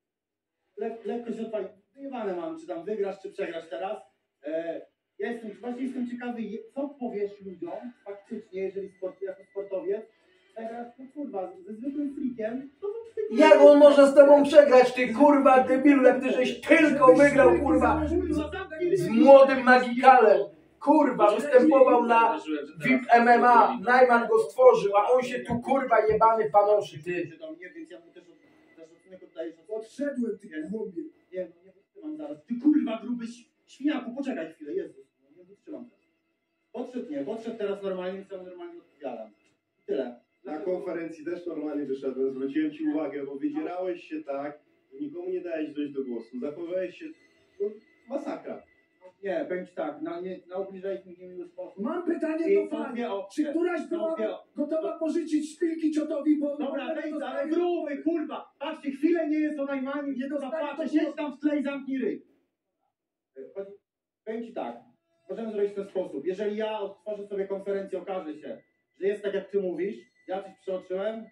le, lekko się odpali. Wyjebane mam, czy tam wygrasz, czy przegrasz teraz. E, ja jestem, właśnie jestem ciekawy, je- co powiesz ludziom faktycznie, jeżeli sport, jako sportowiec przegrasz, no kurwa, ze zwykłym freakiem, to to ty-
Jak on może z tobą przegrać, ty kurwa debilu, jak ty żeś tylko wygrał kurwa z młodym Magikalem. Kurwa, występował na V I P M M A, Najman go stworzył, a on się tu kurwa jebany panoszy, ty.
Się do mnie, więc ja mu też, od, też odcinek oddaję, że
Odszedłem, ty głąbie.
nie, no nie wytrzymam zaraz. Ty kurwa gruby ś- świniaku, poczekaj chwilę, Jezus, no nie wytrzymam teraz. Podszedł nie, podszedł teraz normalnie, więc ja mu normalnie odpowiadam. I tyle.
Na konferencji też normalnie wyszedłem, zwróciłem ci uwagę, bo wydzierałeś się tak, że nikomu nie dałeś dojść do głosu. Zachowałeś się, no, masakra.
Nie, powiem ci tak, na, nie, na ubliżaliśmy w niemiły sposób.
Mam pytanie
I
do
są
pani.
dwie
Czy
opcje.
któraś
Są
była
dwie opcje.
gotowa pożyczyć szpilki Ciotowi, bo...
Dobra,
bo-
wejdź,
bo-
ale gruby, kurwa! Patrzcie, chwilę nie jest o Najmanie, nie to zapłaczę, siedź tam w tle i zamknij ryj. Chodzi- Powiem ci tak, możemy zrobić w ten sposób. Jeżeli ja otworzę sobie konferencję, okaże się, że jest tak jak ty mówisz, ja coś przeoczyłem,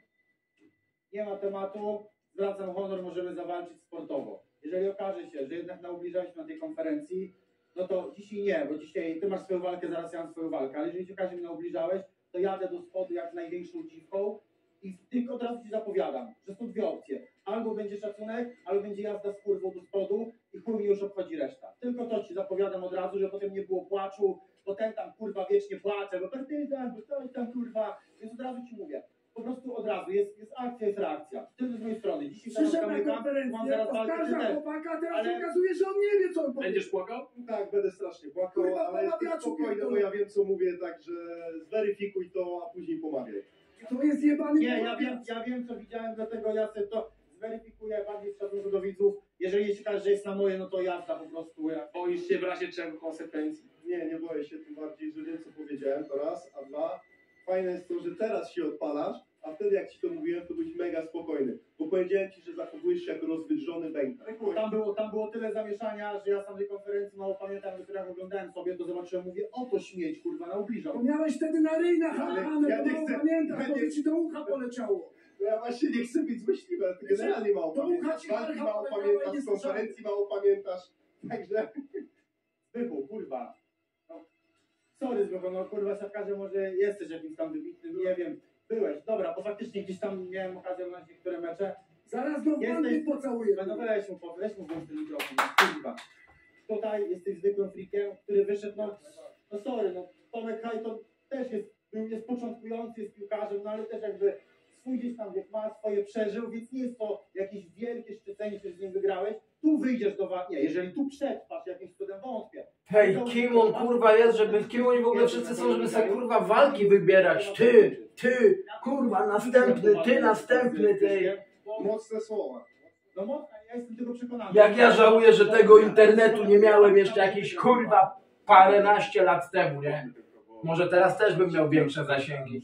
nie ma tematu, zwracam honor, możemy zawalczyć sportowo. Jeżeli okaże się, że jednak naubliżaliśmy na tej konferencji, no to dzisiaj nie, bo dzisiaj ty masz swoją walkę, zaraz ja mam swoją walkę, ale jeżeli się okaże, że mnie naubliżałeś, to jadę do spodu jak z największą dziwką i tylko od razu ci zapowiadam, że są dwie opcje. Albo będzie szacunek, albo będzie jazda z kurwą do spodu i chuj mi już obchodzi reszta. Tylko to ci zapowiadam od razu, że potem nie było płaczu, bo ten tam kurwa wiecznie płacze, bo partyzan, bo coś tam kurwa, więc od razu ci mówię. Po prostu od razu, jest, jest akcja, jest reakcja. Tyle z mojej strony. Dzisiaj zaraz
Przyszedł na
kamyka, mam
konferencję,
zaraz walkę, czy
oskarża
też.
chłopaka, teraz
Ale-
się okazuje, że on nie wie, co on powie.
Będziesz płakał?
Tak, będę strasznie płakał,
Kurwa,
ale jestem
pomawiaczu
spokojny, bo
pierdolony.
ja wiem co mówię, także zweryfikuj to, a później pomawiaj.
To jest jebany...
Nie, ja wiem, ja wiem co widziałem, dlatego ja sobie to zweryfikuję bardziej w szacunku do widzów. Jeżeli się każe, że jest na moje, no to jazda po prostu. Ja.
Boisz się w razie czego konsekwencji?
Nie, nie boję się, tym bardziej, że wiem co powiedziałem, to raz, a dwa, fajne jest to, że teraz się odpalasz, a wtedy jak ci to mówiłem, to byłeś mega spokojny, bo powiedziałem ci, że zachowujesz się jak rozwydrzony bęk.
Tam było, tam było tyle zamieszania, że ja sam tej konferencji mało pamiętam, dopiero jak oglądałem sobie, to zobaczyłem, mówię, oto śmieć, kurwa, na ubliżał.
Bo miałeś wtedy na ryj
Ale
nachalane,
ja
ja
nie
to
chcę-
pamiętasz,
ja
bo
nie-
to ci do ucha poleciało.
No ja właśnie nie chcę być złośliwy, ale ty generalnie mało
To
pamiętasz,
ucha ci
walki
walka
mało
poleciała i
pamiętasz,
nie
z konferencji mało pamiętasz, także...
Zbychu, kurwa. No, sorry Zbychu, no kurwa, siatkarze może jesteś jakimś tam wybitnym, nie wiem. Byłeś, dobra, bo faktycznie gdzieś tam miałem okazję oglądać niektóre mecze.
Zaraz go w
Jesteś-
bandy pocałuję.
No weź mu, po- weź mu włącz ten mikrofon, kurwa. Tutaj jesteś zwykłym freakiem, który wyszedł, no, no sorry, no Tomek Haj to też jest był, jest początkujący, jest piłkarzem, no ale też jakby swój gdzieś tam wiek ma, swoje przeżył, więc nie jest to jakieś wielkie szczycenie, że z nim wygrałeś. Tu wyjdziesz do walki, jeżeli tu przetrwasz jakimś cudem, wątpię.
Hej, kim on kurwa jest, żeby, kim oni w ogóle wszyscy są, żeby sobie kurwa walki wybierać? Ty, ty, kurwa, następny, ty, następny, ty.
Mocne słowa.
No mocno, ja jestem tego przekonany.
Jak ja żałuję, że tego internetu nie miałem jeszcze jakieś kurwa paręnaście lat temu, nie? Może teraz też bym miał większe zasięgi.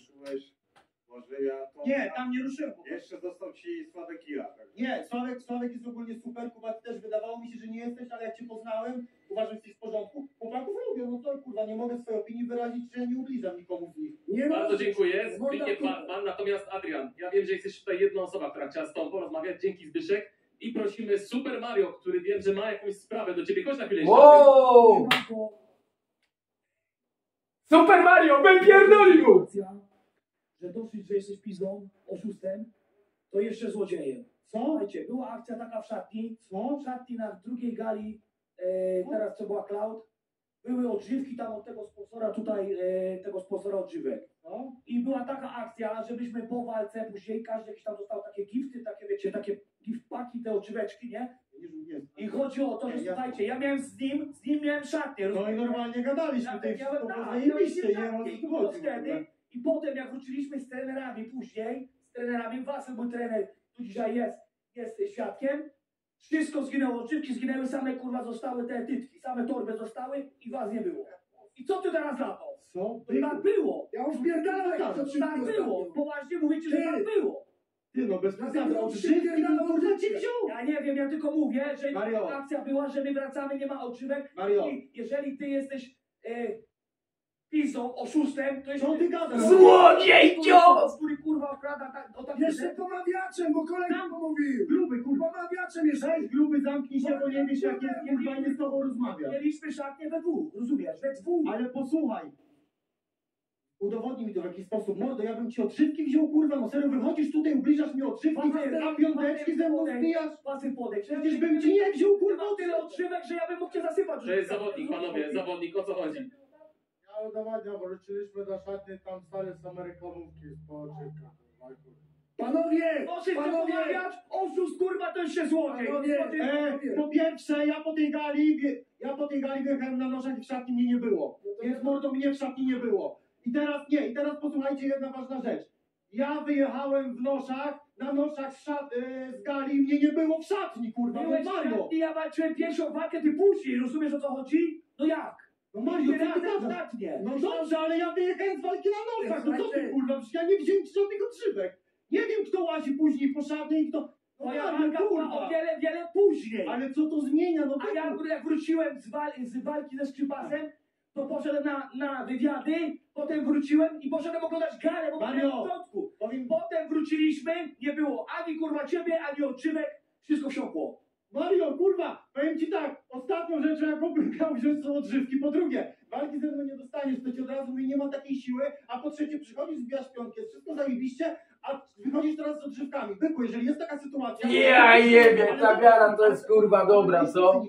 Nie, tam nie ruszyłem.
Jeszcze został ci Sławek Kija. Tak?
Nie, Sławek, Sławek jest ogólnie super, Kuba, ty też wydawało mi się, że nie jesteś, ale jak cię poznałem, uważam, że jesteś w porządku. Chłopaków lubię, no to kurwa, nie mogę swojej opinii wyrazić, że nie ubliżam nikomu z nich.
Nie
Bardzo
ma-
dziękuję.
Morda,
Zbigniew
kurwa.
Bartman. Natomiast Adrian, ja wiem, że jesteś tutaj jedną osobą, która chciała z tobą porozmawiać. Dzięki Zbyszek. I prosimy Super Mario, który wiem, że ma jakąś sprawę do ciebie. Chodź na chwilę.
Wow! Super Mario, bym pierdolił!
Akcja, że dosyć, że jesteś pizdą, oszustem, to jeszcze złodziejem.
Co?
Słuchajcie, była akcja taka w szatni,
Co?
w szatni na drugiej gali, e, teraz co była Cloud, były odżywki tam od tego sponsora, tutaj e, tego sponsora odżywek.
Co?
I była taka akcja, żebyśmy po walce później, każdy jakiś tam dostał takie gifty, takie wiecie, takie gift paki, te odżyweczki, nie? I chodzi o to, że słuchajcie, ja miałem z nim, z nim miałem szatnię,
No i normalnie gadaliśmy,
ja
tutaj
miałem,
wszystko
tak,
zajebiście,
miałem
nie ma
szatnię.
co tu
I to
chodzi. w
wtedy,
ogóle.
i potem jak wróciliśmy z trenerami później, z trenerami, Wasyl mój trener, tu dzisiaj jest, jest świadkiem, wszystko zginęło, odżywki zginęły, same kurwa zostały te tytki, same torby zostały i was nie było. I co ty teraz na to?
Co?
To tak było.
Ja już pierdolę,
Tak, tak było. Poważnie mówicie, że tak było.
Ty no, bez przesady,
No,
odżywki, no kurwa cię wziął.
Ja nie wiem, ja tylko mówię, że
Mario.
akcja była, że my wracamy, nie ma odżywek.
Mario.
I jeżeli ty jesteś e, pizdą, oszustem, to jeszcze...
Co ty gadasz?
Złodziej, cios!
Który kurwa okrada tak, o takie
Jeszcze pomawiaczem, bo kolega mówił.
Gruby, kurwa.
Pomawiaczem jeszcze.
Weź gruby, zamknij się, bo nie wiesz jak jest, kurwa, nie z tobą rozmawia.
Mieliśmy szatnię we dwóch, rozumiesz? We dwóch.
Ale posłuchaj. Udowodnij mi to w jakiś sposób. Mordo, ja bym ci odżywki wziął, kurwa, no serio, wychodzisz tutaj, ubliżasz mi odżywki, a piąteczki ze mną zbijasz?
Pasy podejdź.
Przecież bym ci nie wziął, kurwa,
Mam tyle odżywek, że ja bym mógł cię zasypać.
To jest zawodnik, panowie, zawodnik, o co chodzi?
Ja udowadniam, bo wróciliśmy do szatni, tam stale są reklamówki z poczynka.
Panowie,
Proszę się
panowie,
pomawiać, oszust kurwa to jeszcze złodziej.
Panowie,
Złodziej.
E, po pierwsze, ja po tej gali, wie, ja po tej gali wjechałem na noszach i w szatni mnie nie było. Więc mordo, mnie w szatni nie było. I teraz nie, i teraz posłuchajcie, jedna ważna rzecz. Ja wyjechałem w noszach, na noszach z, szat, e, z gali, mnie nie było w szatni, kurwa,
Byłeś
no
w
Mario.
szatni, ja walczyłem pierwszą walkę, ty później, rozumiesz o co chodzi? No jak?
No Mario,
Ty
co
raz
ty gadasz?
ostatnie.
No dobrze, ale ja wyjechałem z walki na noszach, no co ty, kurwa, przecież ja nie wziąłem ci żadnych odżywek. Nie wiem, kto łazi później po szatni i kto... No
Moja
Mario,
walka była o
kurwa.
wiele, wiele później.
Ale co to zmienia, no
A ja jak wróciłem z, wal, z walki ze Skrzypasem, to poszedłem na, na wywiady, potem wróciłem i poszedłem oglądać galę, bo byłem
Mario,
na początku.
powiem,
Potem wróciliśmy, nie było ani kurwa ciebie, ani odżywek, wszystko wsiąkło.
Mario, kurwa, powiem ci tak, ostatnią rzeczą, jak w ogóle miał wziąć są odżywki, po drugie, walki ze mną nie dostaniesz, to ci od razu mówię, nie ma takiej siły, a po trzecie, przychodzisz, zbijasz piątkę, jest wszystko zajebiście, a wychodzisz teraz z odżywkami. Byku, jeżeli jest taka sytuacja...
Ja jebie, ta wiara to jest kurwa dobra, co?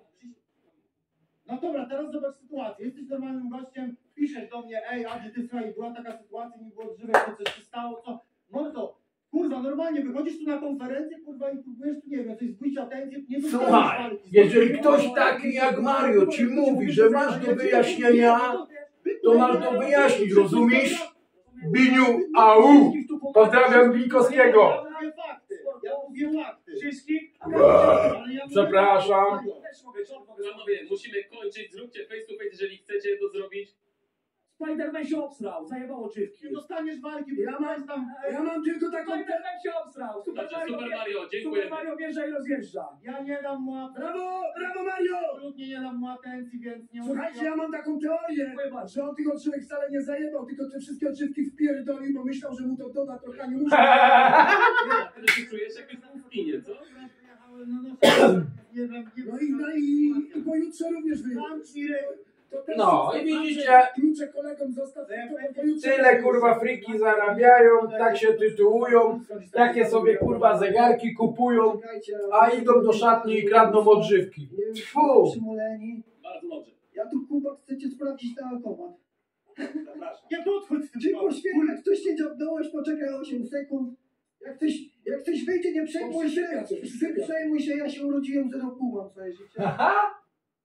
No dobra, teraz zobacz sytuację, jesteś normalnym gościem, piszesz do mnie, ej, Adi, ty słuchaj, była taka sytuacja, nie było odżywek, to coś się stało, co? Mordo, kurwa, normalnie wychodzisz tu na konferencję, kurwa, i próbujesz tu, nie wiem, coś zbudzić atencję, nie dostaniesz
Słuchaj,
walki.
jeżeli ktoś taki jak Mario ci mówi, że masz do wyjaśnienia, to masz do wyjaśnić, rozumiesz? Biniu, au! Pozdrawiam Binkowskiego.
Ja mówię fakty, ja mówię fakty.
Wszystkich?
Ale ja mówię-
Przepraszam.
Też mogę, co mogę
Panowie, musimy kończyć, zróbcie face to face, jeżeli chcecie to zrobić.
Spider-Man się obsrał, zajebał odżywki.
Nie dostaniesz walki,
Ja mam,
tam...
ja mam tylko taką...
Spider-Man się obsrał. Super
Dobrze, Super
Mario,
Mario,
Super
dziękuję.
Mario wjeżdża i rozjeżdża.
Ja nie dam mu atencji,
Brawo, brawo Mario!
absolutnie nie dam mu atencji, więc nie
Słuchajcie, ja mam taką teorię,
Dziękuję bardzo.
że on tych odżywek wcale nie zajebał, tylko te wszystkie odżywki wpierdolił, bo myślał, że mu to doda trochę, nie muszę.
Ty się czujesz jak w kinie, co?
Wyjechałem na nosze, nie wiem, nie
No i, no i, i pojutrze również wyjdzie.
Zamknij ryj.
To też
No
zostaw,
i widzicie,
klucze kolegom zostaw, to pojutrze
tyle kurwa friki zarabiają, tak się tytułują, takie sobie kurwa zegarki kupują, a idą do szatni i kradną odżywki.
Nie wiem,
Tfu.
przymuleni.
Bardzo dobrze.
Ja tu, Kuba, chcę cię sprawdzić na automat.
Zapraszam.
Nie podchodź z tym
Czy
pałą.
poświęć, jak ktoś nie dziabnąłeś, poczekaj osiem sekund. Jak ktoś, jak ktoś wyjdzie, nie przejmuj się,
Przysypia coś, przysypia.
nie przejmuj się, ja się urodziłem zero pół, mam całe życie.
Aha!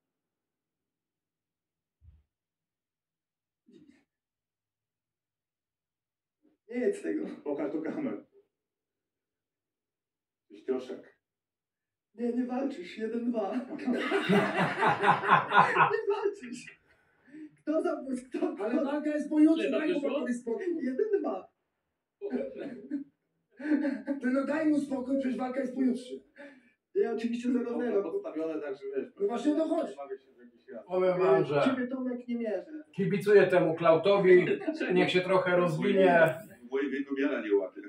Nie jedz tego.
Pokaż do kamer. Ścioszek.
Nie, nie walczysz, jeden, dwa. Nie walczysz. Kto za... Kto,
Ale
kto?
walka jest pojutrze,
Ile tam
daj mu
wyszło?
pokój spokój.
Jeden, dwa.
Ty no daj mu spokój, przecież walka jest pojutrze.
Ja oczywiście zero,
Dobra,
zero.
podstawione tak, że wiesz.
No właśnie o to chodzi.
bawię się w jakiś raz.
Powiem wam, że
Ciebie Tomek nie mierzę.
kibicuję temu Klautowi, niech się trochę rozwinie.
W moim wieku miara nie łapie.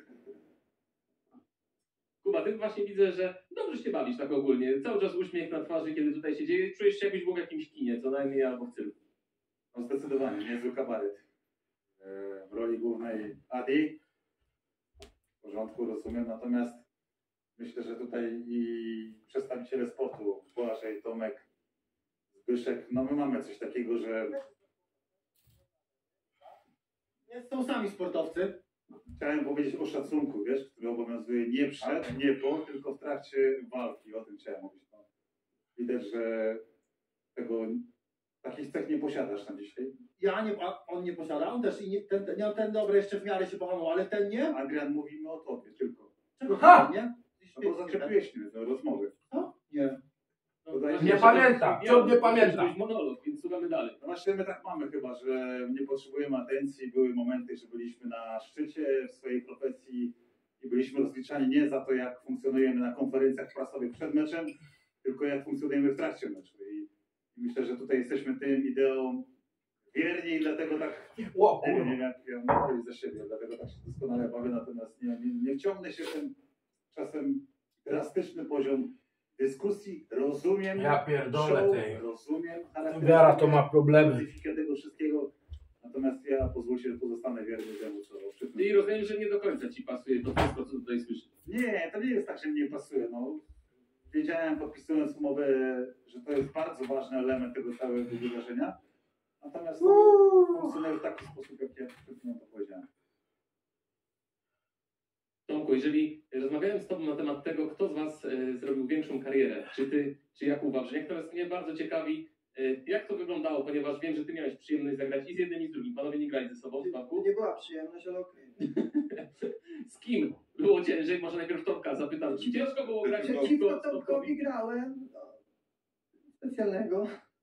Kuba, ty właśnie widzę, że dobrze się bawisz tak ogólnie. Cały czas uśmiech na twarzy, kiedy tutaj się dzieje. Czujesz się jakbyś był w jakimś kinie, co najmniej albo w cyrku.
No zdecydowanie, niezły kabaret. E, W roli głównej Adi. W porządku, rozumiem. Natomiast myślę, że tutaj i przedstawiciele sportu, Błażej, Tomek, Zbyszek, no my mamy coś takiego, że
Nie są sami sportowcy.
chciałem powiedzieć o szacunku, wiesz, który obowiązuje nie przed, nie po, tylko w trakcie walki. O tym chciałem mówić. No. Widać, że tego, takich cech nie posiadasz na dzisiaj.
Ja nie, a on nie posiada, on też i nie, ten, ten, no, ten dobry jeszcze w miarę się pohamował, ale ten nie?
Adrian, mówimy o tobie tylko.
Czego
Aha!
ten nie?
No bo zaczepiłeś mnie do rozmowy.
Co? Nie.
No,
Nie pamięta, ciąg nie pamięta.
To jest monolog, więc słuchamy dalej.
No właśnie my tak mamy chyba, że nie potrzebujemy atencji. Były momenty, że byliśmy na szczycie w swojej profesji i byliśmy rozliczani nie za to, jak funkcjonujemy na konferencjach prasowych przed meczem, tylko jak funkcjonujemy w trakcie meczu. I myślę, że tutaj jesteśmy tym ideom wierni i dlatego tak,
O
nie
kurwa.
wiem jak ja mogę powiedzieć za siebie, dlatego tak się doskonale bawię, natomiast nie, nie, nie wciągnę się w ten czasem drastyczny poziom dyskusji. Rozumiem,
Ja pierdolę
show,
tej.
rozumiem,
Wiara to ma problemy.
specyfikę tego wszystkiego, natomiast ja pozwólcie, że pozostanę wierny temu, co przy tym.
I rozumiem, że nie do końca ci pasuje to wszystko, co tutaj słyszysz.
Nie, to nie jest tak, że mi nie pasuje. No. Wiedziałem, podpisując umowę, że to jest bardzo ważny element tego całego wydarzenia, natomiast no, funkcjonuje w taki sposób, jak ja przed chwilą to powiedziałem.
Tomku, jeżeli rozmawiałem z tobą na temat tego, kto z was e, zrobił większą karierę, czy ty, czy Jakub Wawrzyniak, natomiast mnie bardzo ciekawi, e, jak to wyglądało, ponieważ wiem, że ty miałeś przyjemność zagrać i z jednym, i z drugim. Panowie nie grali ze sobą w
To
spadku.
nie była przyjemność, ale okej.
Z kim było ciężej? Może najpierw Tomka zapytam. Czy ciężko było grać
Przeciwko
przeciwko
Tomkowi grałem. No, specjalnego.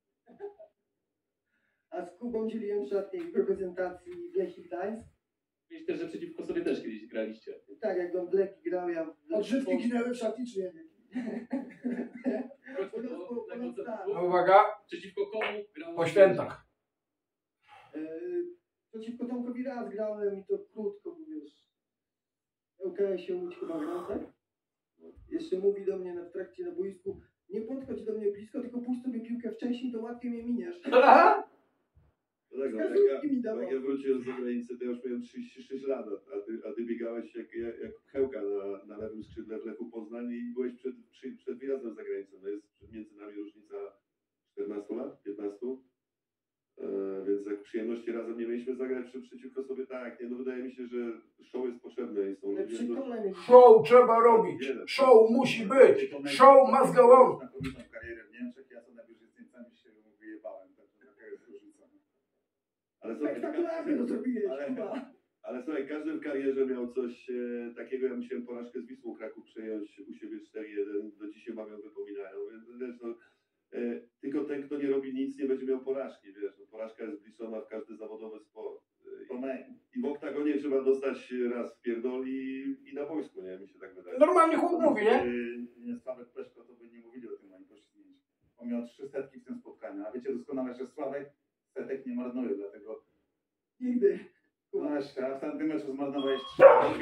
A z Kubą dzieliłem szatnię w reprezentacji w Lechii Gdańsk.
Myślę, że przeciwko sobie też kiedyś graliście.
Tak, jak on w Lechii grał, ja w
Odżywki ginęły w szatni, czy nie?
Chodźmy
U nas
do
było- u nas
tego
tak.
tematu.
No uwaga,
Przeciwko komu grał?
po świętach.
Yy, przeciwko Tomkowi raz grałem i to krótko, bo wiesz. Okej, się Łódź chyba grał, tak? Jeszcze mówi do mnie na w trakcie na boisku, nie podchodź do mnie blisko, tylko puść sobie piłkę wcześniej, to łatwiej mnie miniesz.
Dlatego, jak
Wskazówki mi
ja,
dawał.
jak ja wróciłem z zagranicy, to ja już miałem trzydzieści sześć lat, a ty, a ty biegałeś jak, jak, jak pchełka na, na lewym skrzydle w Lechu Poznań i byłeś przed, przy, przed wyjazdem za granicę. No jest między nami różnica czternaście lat, piętnaście. E, więc jak przyjemności razem nie mieliśmy zagrać przy, przeciwko sobie, tak, nie, no wydaje mi się, że show jest potrzebne i są
Ale
ludzie,
przy
do,
kole mnie
Show trzeba robić. Show musi być. Show must go on.
Znakomitą karierę w Niemczech, ja co najwyżej z Niemcami się wyjebałem, także taka jest różnica.
ale słuchaj,
spektakularnie to zrobiłeś,
ale-
chyba.
Ale słuchaj, każdy w karierze miał coś e, takiego. Ja musiałem porażkę z Wisłą Kraków przejąć u siebie cztery jeden. Do dzisiaj mam ją wypominają. Więc wiesz, no, e, tylko ten, kto nie robi nic, nie będzie miał porażki. Wiesz, no, porażka jest wliczona w każdy zawodowy sport. E,
To my.
I w oktagonie trzeba dostać raz w pierdol i, i na wojsku, nie? Mi się tak wydaje.
Normalnie chłop mówi, nie?
Gdyby nie Sławek Peszko, to by nie mówili o tym, oni poszli zdjęć. On miał trzy setki w tym spotkaniu, a wiecie doskonale, że Sławek setek nie marnuje, dlatego...
Nigdy.
No właśnie, a w tamtym meczu zmarnowałeś trzy.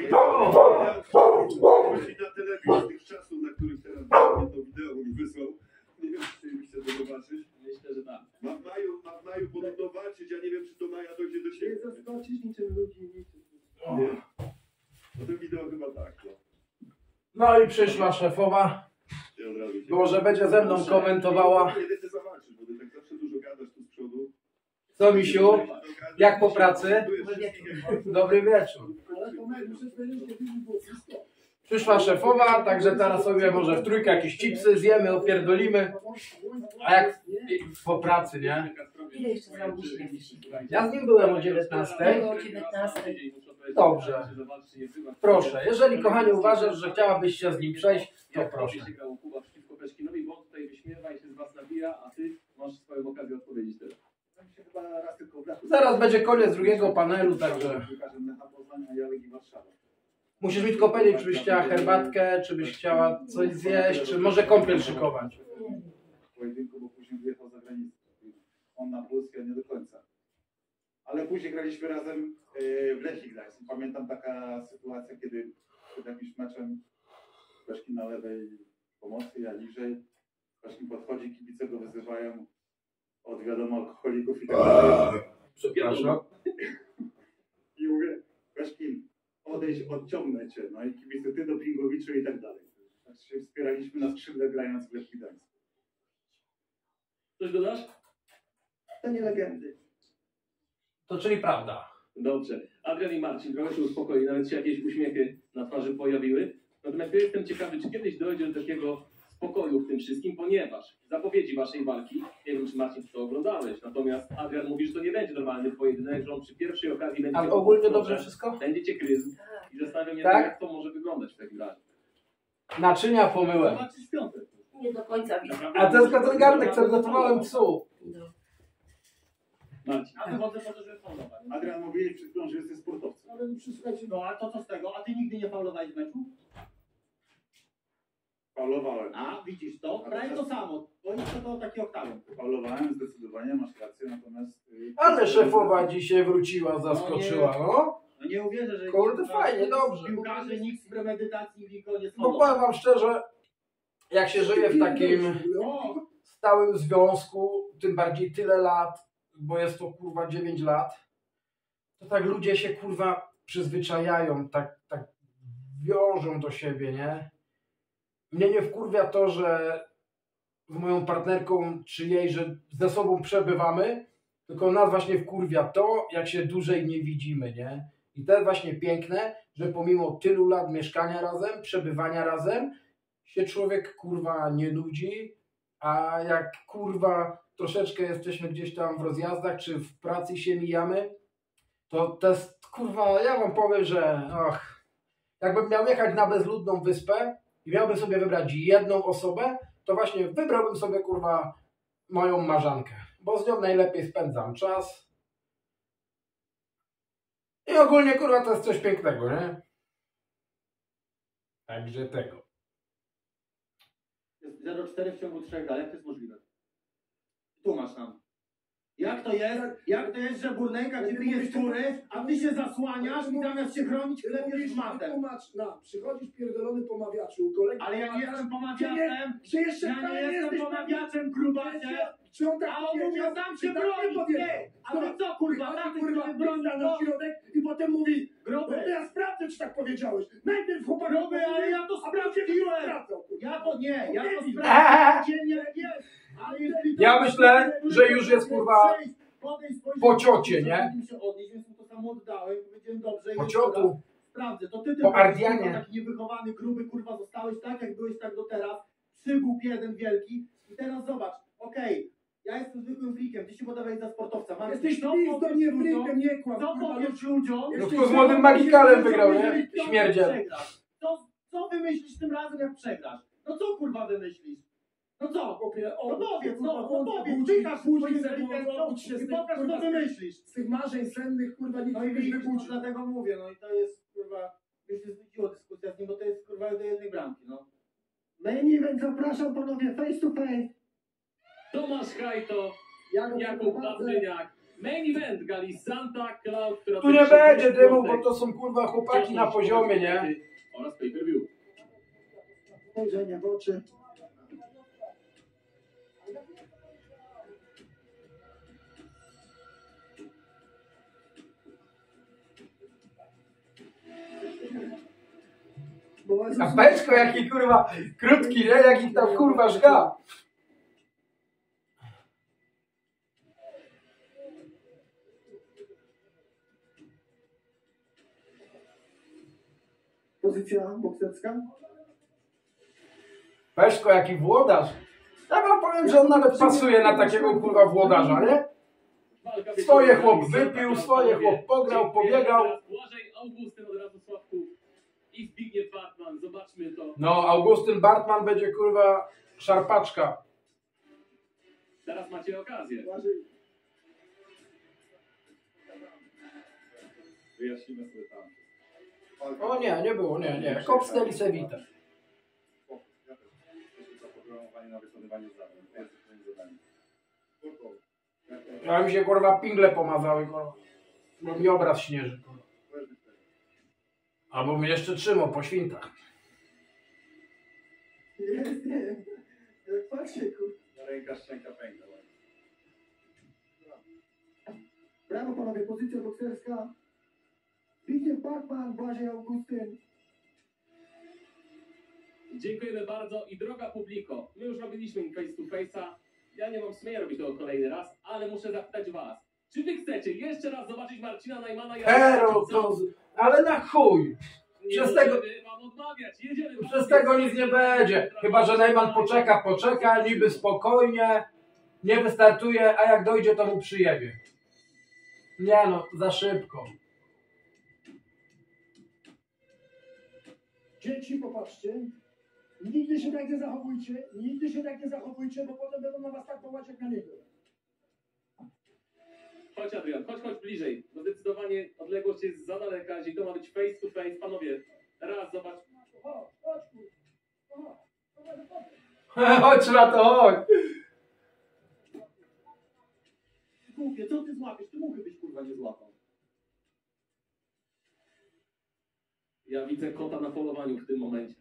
Chodzi na telewizji z tych czasów, na których teraz mnie to wideo mi wysłał. Nie wiem, czy chcielibyście to zobaczyć.
Myślę, że tak.
Ma w maju, ma w maju podobno walczyć, ja nie wiem, czy do maja dojdzie do
Nie
siebie.
zaskoczysz niczym ludzi, niczym.
Nie. No to wideo chyba tak, no.
No i przyszła szefowa.
Ja od razu się...
Było, że będzie ze mną komentowała.
Nie chcę zawalczyć, bo ty tak zawsze dużo gadasz tu z przodu.
Co, misiu? Jak po pracy? Dobry wieczór. Przyszła szefowa, także teraz sobie może w trójkę jakieś chipsy zjemy, opierdolimy. A jak po pracy, nie?
Ile jeszcze zamówisz?
Ja z nim byłem o dziewiętnastej.
O dziewiętnastej.
Dobrze. Proszę, jeżeli kochanie uważasz, że chciałabyś się z nim przejść, to proszę.
się grało Kuba przeciwko Peszkinowi, bo on tutaj wyśmiewa i się z was nabija, a ty masz swoją okazję odpowiedzieć teraz.
Tam się chyba raz tylko w lachu.
Zaraz będzie koniec drugiego panelu, także
Lecha Poznań, a ja Legii Warszawa.
musisz mi tylko powiedzieć, czy byś chciała herbatkę, czy byś chciała coś zjeść, czy może kąpiel szykować.
W pojedynku, bo później wyjechał za granicę. On na plus, ja nie do końca. Ale później graliśmy razem e, w Lechii Gdańsk. Pamiętam taka sytuacja, kiedy przed jakimś meczem Peszkin na lewej pomocy, ja niżej. Peszkin podchodzi, kibice go wyzywają od wiadomo alkoholików i tak dalej.
Przepraszam.
I mówię, Peszkin, odejdź, odciągnę cię. No i kibice, ty dopingowiczu i tak dalej. Tak się wspieraliśmy na skrzydle grając w Lechii Gdańsk.
Coś dodasz?
To nie legendy.
To czyli prawda.
Dobrze. Adrian i Marcin trochę się uspokoili, nawet się jakieś uśmiechy na twarzy pojawiły. Natomiast ja jestem ciekawy, czy kiedyś dojdzie do takiego spokoju w tym wszystkim, ponieważ w zapowiedzi waszej walki, nie wiem czy Marcin to oglądałeś, natomiast Adrian mówi, że to nie będzie normalny pojedynek, że on przy pierwszej okazji będzie...
Ale ogólnie dobrze wszystko?
Będziecie kryzys i zastanawiam się,
Tak?
jak to może wyglądać w takim razie.
Naczynia pomyłem.
Zobaczysz w piątek.
Nie do końca widzę.
A to jest ten garnek, który gotowałem psu.
No.
Marcin.
A wychodzę po to, żeby faulować.
Adrian mówili przed chwilą, że jesteś sportowcem.
Ale przysłuchajcie, no a to co z tego? A ty nigdy nie faulowałeś w meczu?
Faulowałem.
A, widzisz to? Prawie to samo. Bo jeszcze to taki oktagon.
Faulowałem zdecydowanie, masz rację, natomiast... y,
Ale szefowa dzisiaj wróciła, zaskoczyła, no.
No nie uwierzę, że...
Kurde, fajnie, dobrze.
Piłkarze, nikt z premedytacji, nikogo nie
Bo
sfaulował.
powiem wam szczerze, jak się żyje w takim
No,
stałym związku, tym bardziej tyle lat, bo jest to kurwa dziewięć lat, to tak ludzie się kurwa przyzwyczajają, tak, tak wiążą do siebie, nie? Mnie nie wkurwia to, że z moją partnerką czy jej, że ze sobą przebywamy, tylko nas właśnie wkurwia to, jak się dłużej nie widzimy, nie? I to jest właśnie piękne, że pomimo tylu lat mieszkania razem, przebywania razem, się człowiek kurwa nie nudzi, a jak kurwa troszeczkę jesteśmy gdzieś tam w rozjazdach, czy w pracy się mijamy, to to jest kurwa, ja wam powiem, że och, jakbym miał jechać na bezludną wyspę i miałbym sobie wybrać jedną osobę, to właśnie wybrałbym sobie kurwa moją marzankę, bo z nią najlepiej spędzam czas. I ogólnie kurwa to jest coś pięknego, nie? Także tego.
jest zero przecinek cztery w ciągu trzech lat. Jak to jest możliwe? Tłumacz nam. Jak to jest? Jak to jest, że Burnejka ci bije skóry, a ty się zasłaniasz i zamiast się chronić, klepiesz matem?
Tłumacz nam. Przychodzisz pierdolony pomawiaczu, kolega...
Ale ja nie jestem pomawiaczem.
Że jeszcze
Ja nie jestem pomawiaczem, grubacie.
Czy on tak
A on mówi,
powiedział?
sam
Czy
się
tak
broni,
nie powiedział?
nie. A ty co, kurwa,
Wychodzi,
taty,
kurwa,
który broni,
pizda
no.
na środek i potem mówi, no
Gruby,
to ja sprawdzę, czy tak powiedziałeś. Najpierw chłopak...
gruby, ale ja to
a później będę
sprawdziłem.
sprawdzał, kurwa.
Ja to nie, ja to
Nie
sprawdzam codziennie, jak jest. Ale jeżeli to
Ja
jest
myślę,
taki,
że
który
już jest,
chce
kurwa,
przejść, podejść, spojrzeć,
po ciocie, nie?
chciałbym się odnieść, więc mu to samo oddałem. Powiedziałem, dobrze,
Po
jeszcze raz
ciotu,
sprawdzę. To ty
po
tylko
Ardianie.
taki niewychowany, gruby, kurwa, zostałeś tak, jak byłeś tak do teraz. Przygłup jeden wielki. I teraz zobacz, okej, ja jestem zwykłym frikiem, ty się podawaj za sportowca. Mam
Jesteś
co
pizdą,
powiesz
nie
ludziom?
frikiem, nie kłam.
Co
kurwa,
powiesz ludziom?
No
Jesteś
tylko z młodym magikalem wygrał, nie?
Jeżeli piątek
Śmierdziel.
przegrasz, Co, co wymyślisz tym razem, jak przegrasz? No co, kurwa, wymyślisz? No co?
Chłopie, o,
No powiedz, no, no
kurwa,
powiedz,
budź-
wykaż
budź
swoją
się,
inteligencją
budź się z
i
tych,
pokaż, co
kurwa,
wymyślisz.
Z tych marzeń sennych, kurwa, nic
No i
nie wiesz
widzisz,
wybudzić.
dlatego mówię, no i to jest, kurwa, już się znudziło dyskusja z nim, bo to jest, kurwa, do jednej bramki, no.
Main event, zapraszam panowie, face to face.
Tomasz Hajto,
Jakub
Jakub
Prowadzę.
Badzyniak. Main event gali Santa Cloud, która
Tu nie
będzie
będzie
w
dymu, bo
piątek.
to są kurwa chłopaki na poziomie, nie?
Oraz pay per view.
Spojrzenie w oczy. Bo
A beczko jaki kurwa krótki, nie? Jak ich tam kurwa żga.
pozycja bokserska?
Peszko, jaki włodarz. Ja wam powiem, że on nawet pasuje na takiego kurwa włodarza, nie? Swoje chłop wypił, swoje chłop pograł, pobiegał.
Błażej Augustyn od razu Sławku i Zbigniew Bartman. Zobaczmy to.
No, Augustyn Bartman będzie kurwa szarpaczka.
Teraz macie okazję.
Wyjaśnimy sobie tam.
O nie, nie było, nie, nie. Kopsnęli Sewitę.
Ja też jesteśmy zaprogramowani na wykonywanie zadań. To jest moim zadaniem.
A mi się kurwa pingle pomazały, kurwa. Bo mi obraz śnieży, kurwa. Albo mnie jeszcze trzymał po świntach.
Jest, nie. Jak patrzę, kurwa.
Ręka szczęka pęka.
Brawo panowie, pozycja bokserska. Zbigniew Bartman, Błażej Augustyn.
Dziękujemy bardzo i droga publiko, my już robiliśmy face to face'a. Ja nie mam sumienia robić tego kolejny raz, ale muszę zapytać was. Czy wy chcecie jeszcze raz zobaczyć Marcina Najmana?
Hero, to... Ale na chuj!
Nie
Przez tego...
możemy wam odmawiać. Jedziemy.
Przez tego nic nie będzie. Chyba że Najman poczeka, poczeka, niby spokojnie. Nie wystartuje, a jak dojdzie, to mu przyjebie. Nie no, za szybko.
Dzieci, popatrzcie. Nigdy się tak nie zachowujcie. Nigdy się tak nie zachowujcie, bo potem będą na was tak wołać jak na niego.
Chodź Adrian, chodź, chodź bliżej, bo zdecydowanie odległość jest za daleka, jeśli to ma być face to face. Panowie, raz, zobacz.
Chodź, chodź, kurwa. Chodź,
Chodź na to, chodź.
Głupie, co ty złapiesz? Ty muchy byś kurwa nie złapał.
Ja widzę kota na polowaniu w tym momencie.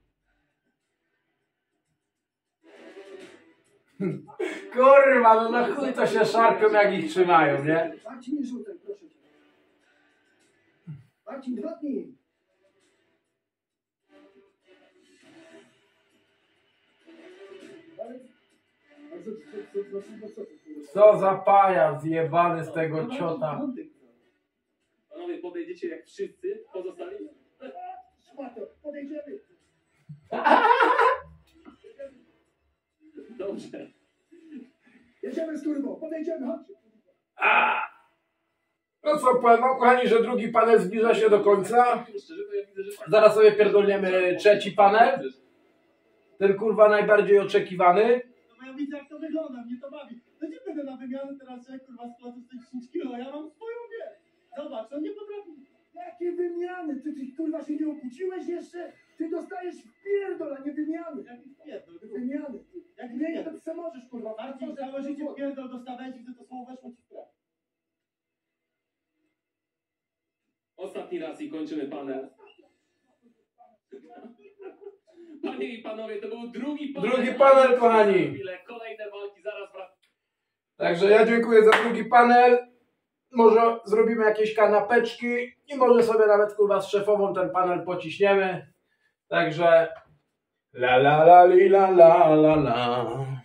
Kurwa, no na chuj to się szarpią, jak ich trzymają, nie?
Marcin, nie rzucaj, proszę cię. Marcin, dwa dni.
Ale co, co, co, co, co, co,
Co za pajac zjebany z tego ciota.
Panowie, podejdziecie jak wszyscy pozostali?
Szmato, podejdziemy.
Dobrze.
Jedziemy z turbą, podejdziemy, chodźcie.
No co, powiem wam, kochani, że drugi panel zbliża się do końca. Zaraz sobie pierdolniemy trzeci panel. Ten kurwa najbardziej oczekiwany.
No bo ja widzę jak to wygląda, mnie to bawi. No nie będę na wymianę teraz, że kurwa z placu sto dziesięć kilo, ja mam swoją wiedzę. Zobacz, on nie potrafi.
Jakie wymiany? Ty, ty kurwa się nie obudziłeś jeszcze? Ty dostajesz pierdol, a nie wymiany.
Jaki pierdol, kurwa.
Wymiany. Jak nie, to co możesz kurwa.
Marcin, całe życie pierdol dostawałeś i to słowo weszło ci w krew.
Ostatni raz i kończymy panel. Panie i panowie, to był drugi panel.
Drugi panel, kochani.
Kolejne walki, zaraz wracamy.
Także ja dziękuję za drugi panel. Może zrobimy jakieś kanapeczki i może sobie nawet kurwa z szefową ten panel pociśniemy. Także la la la li la la la la.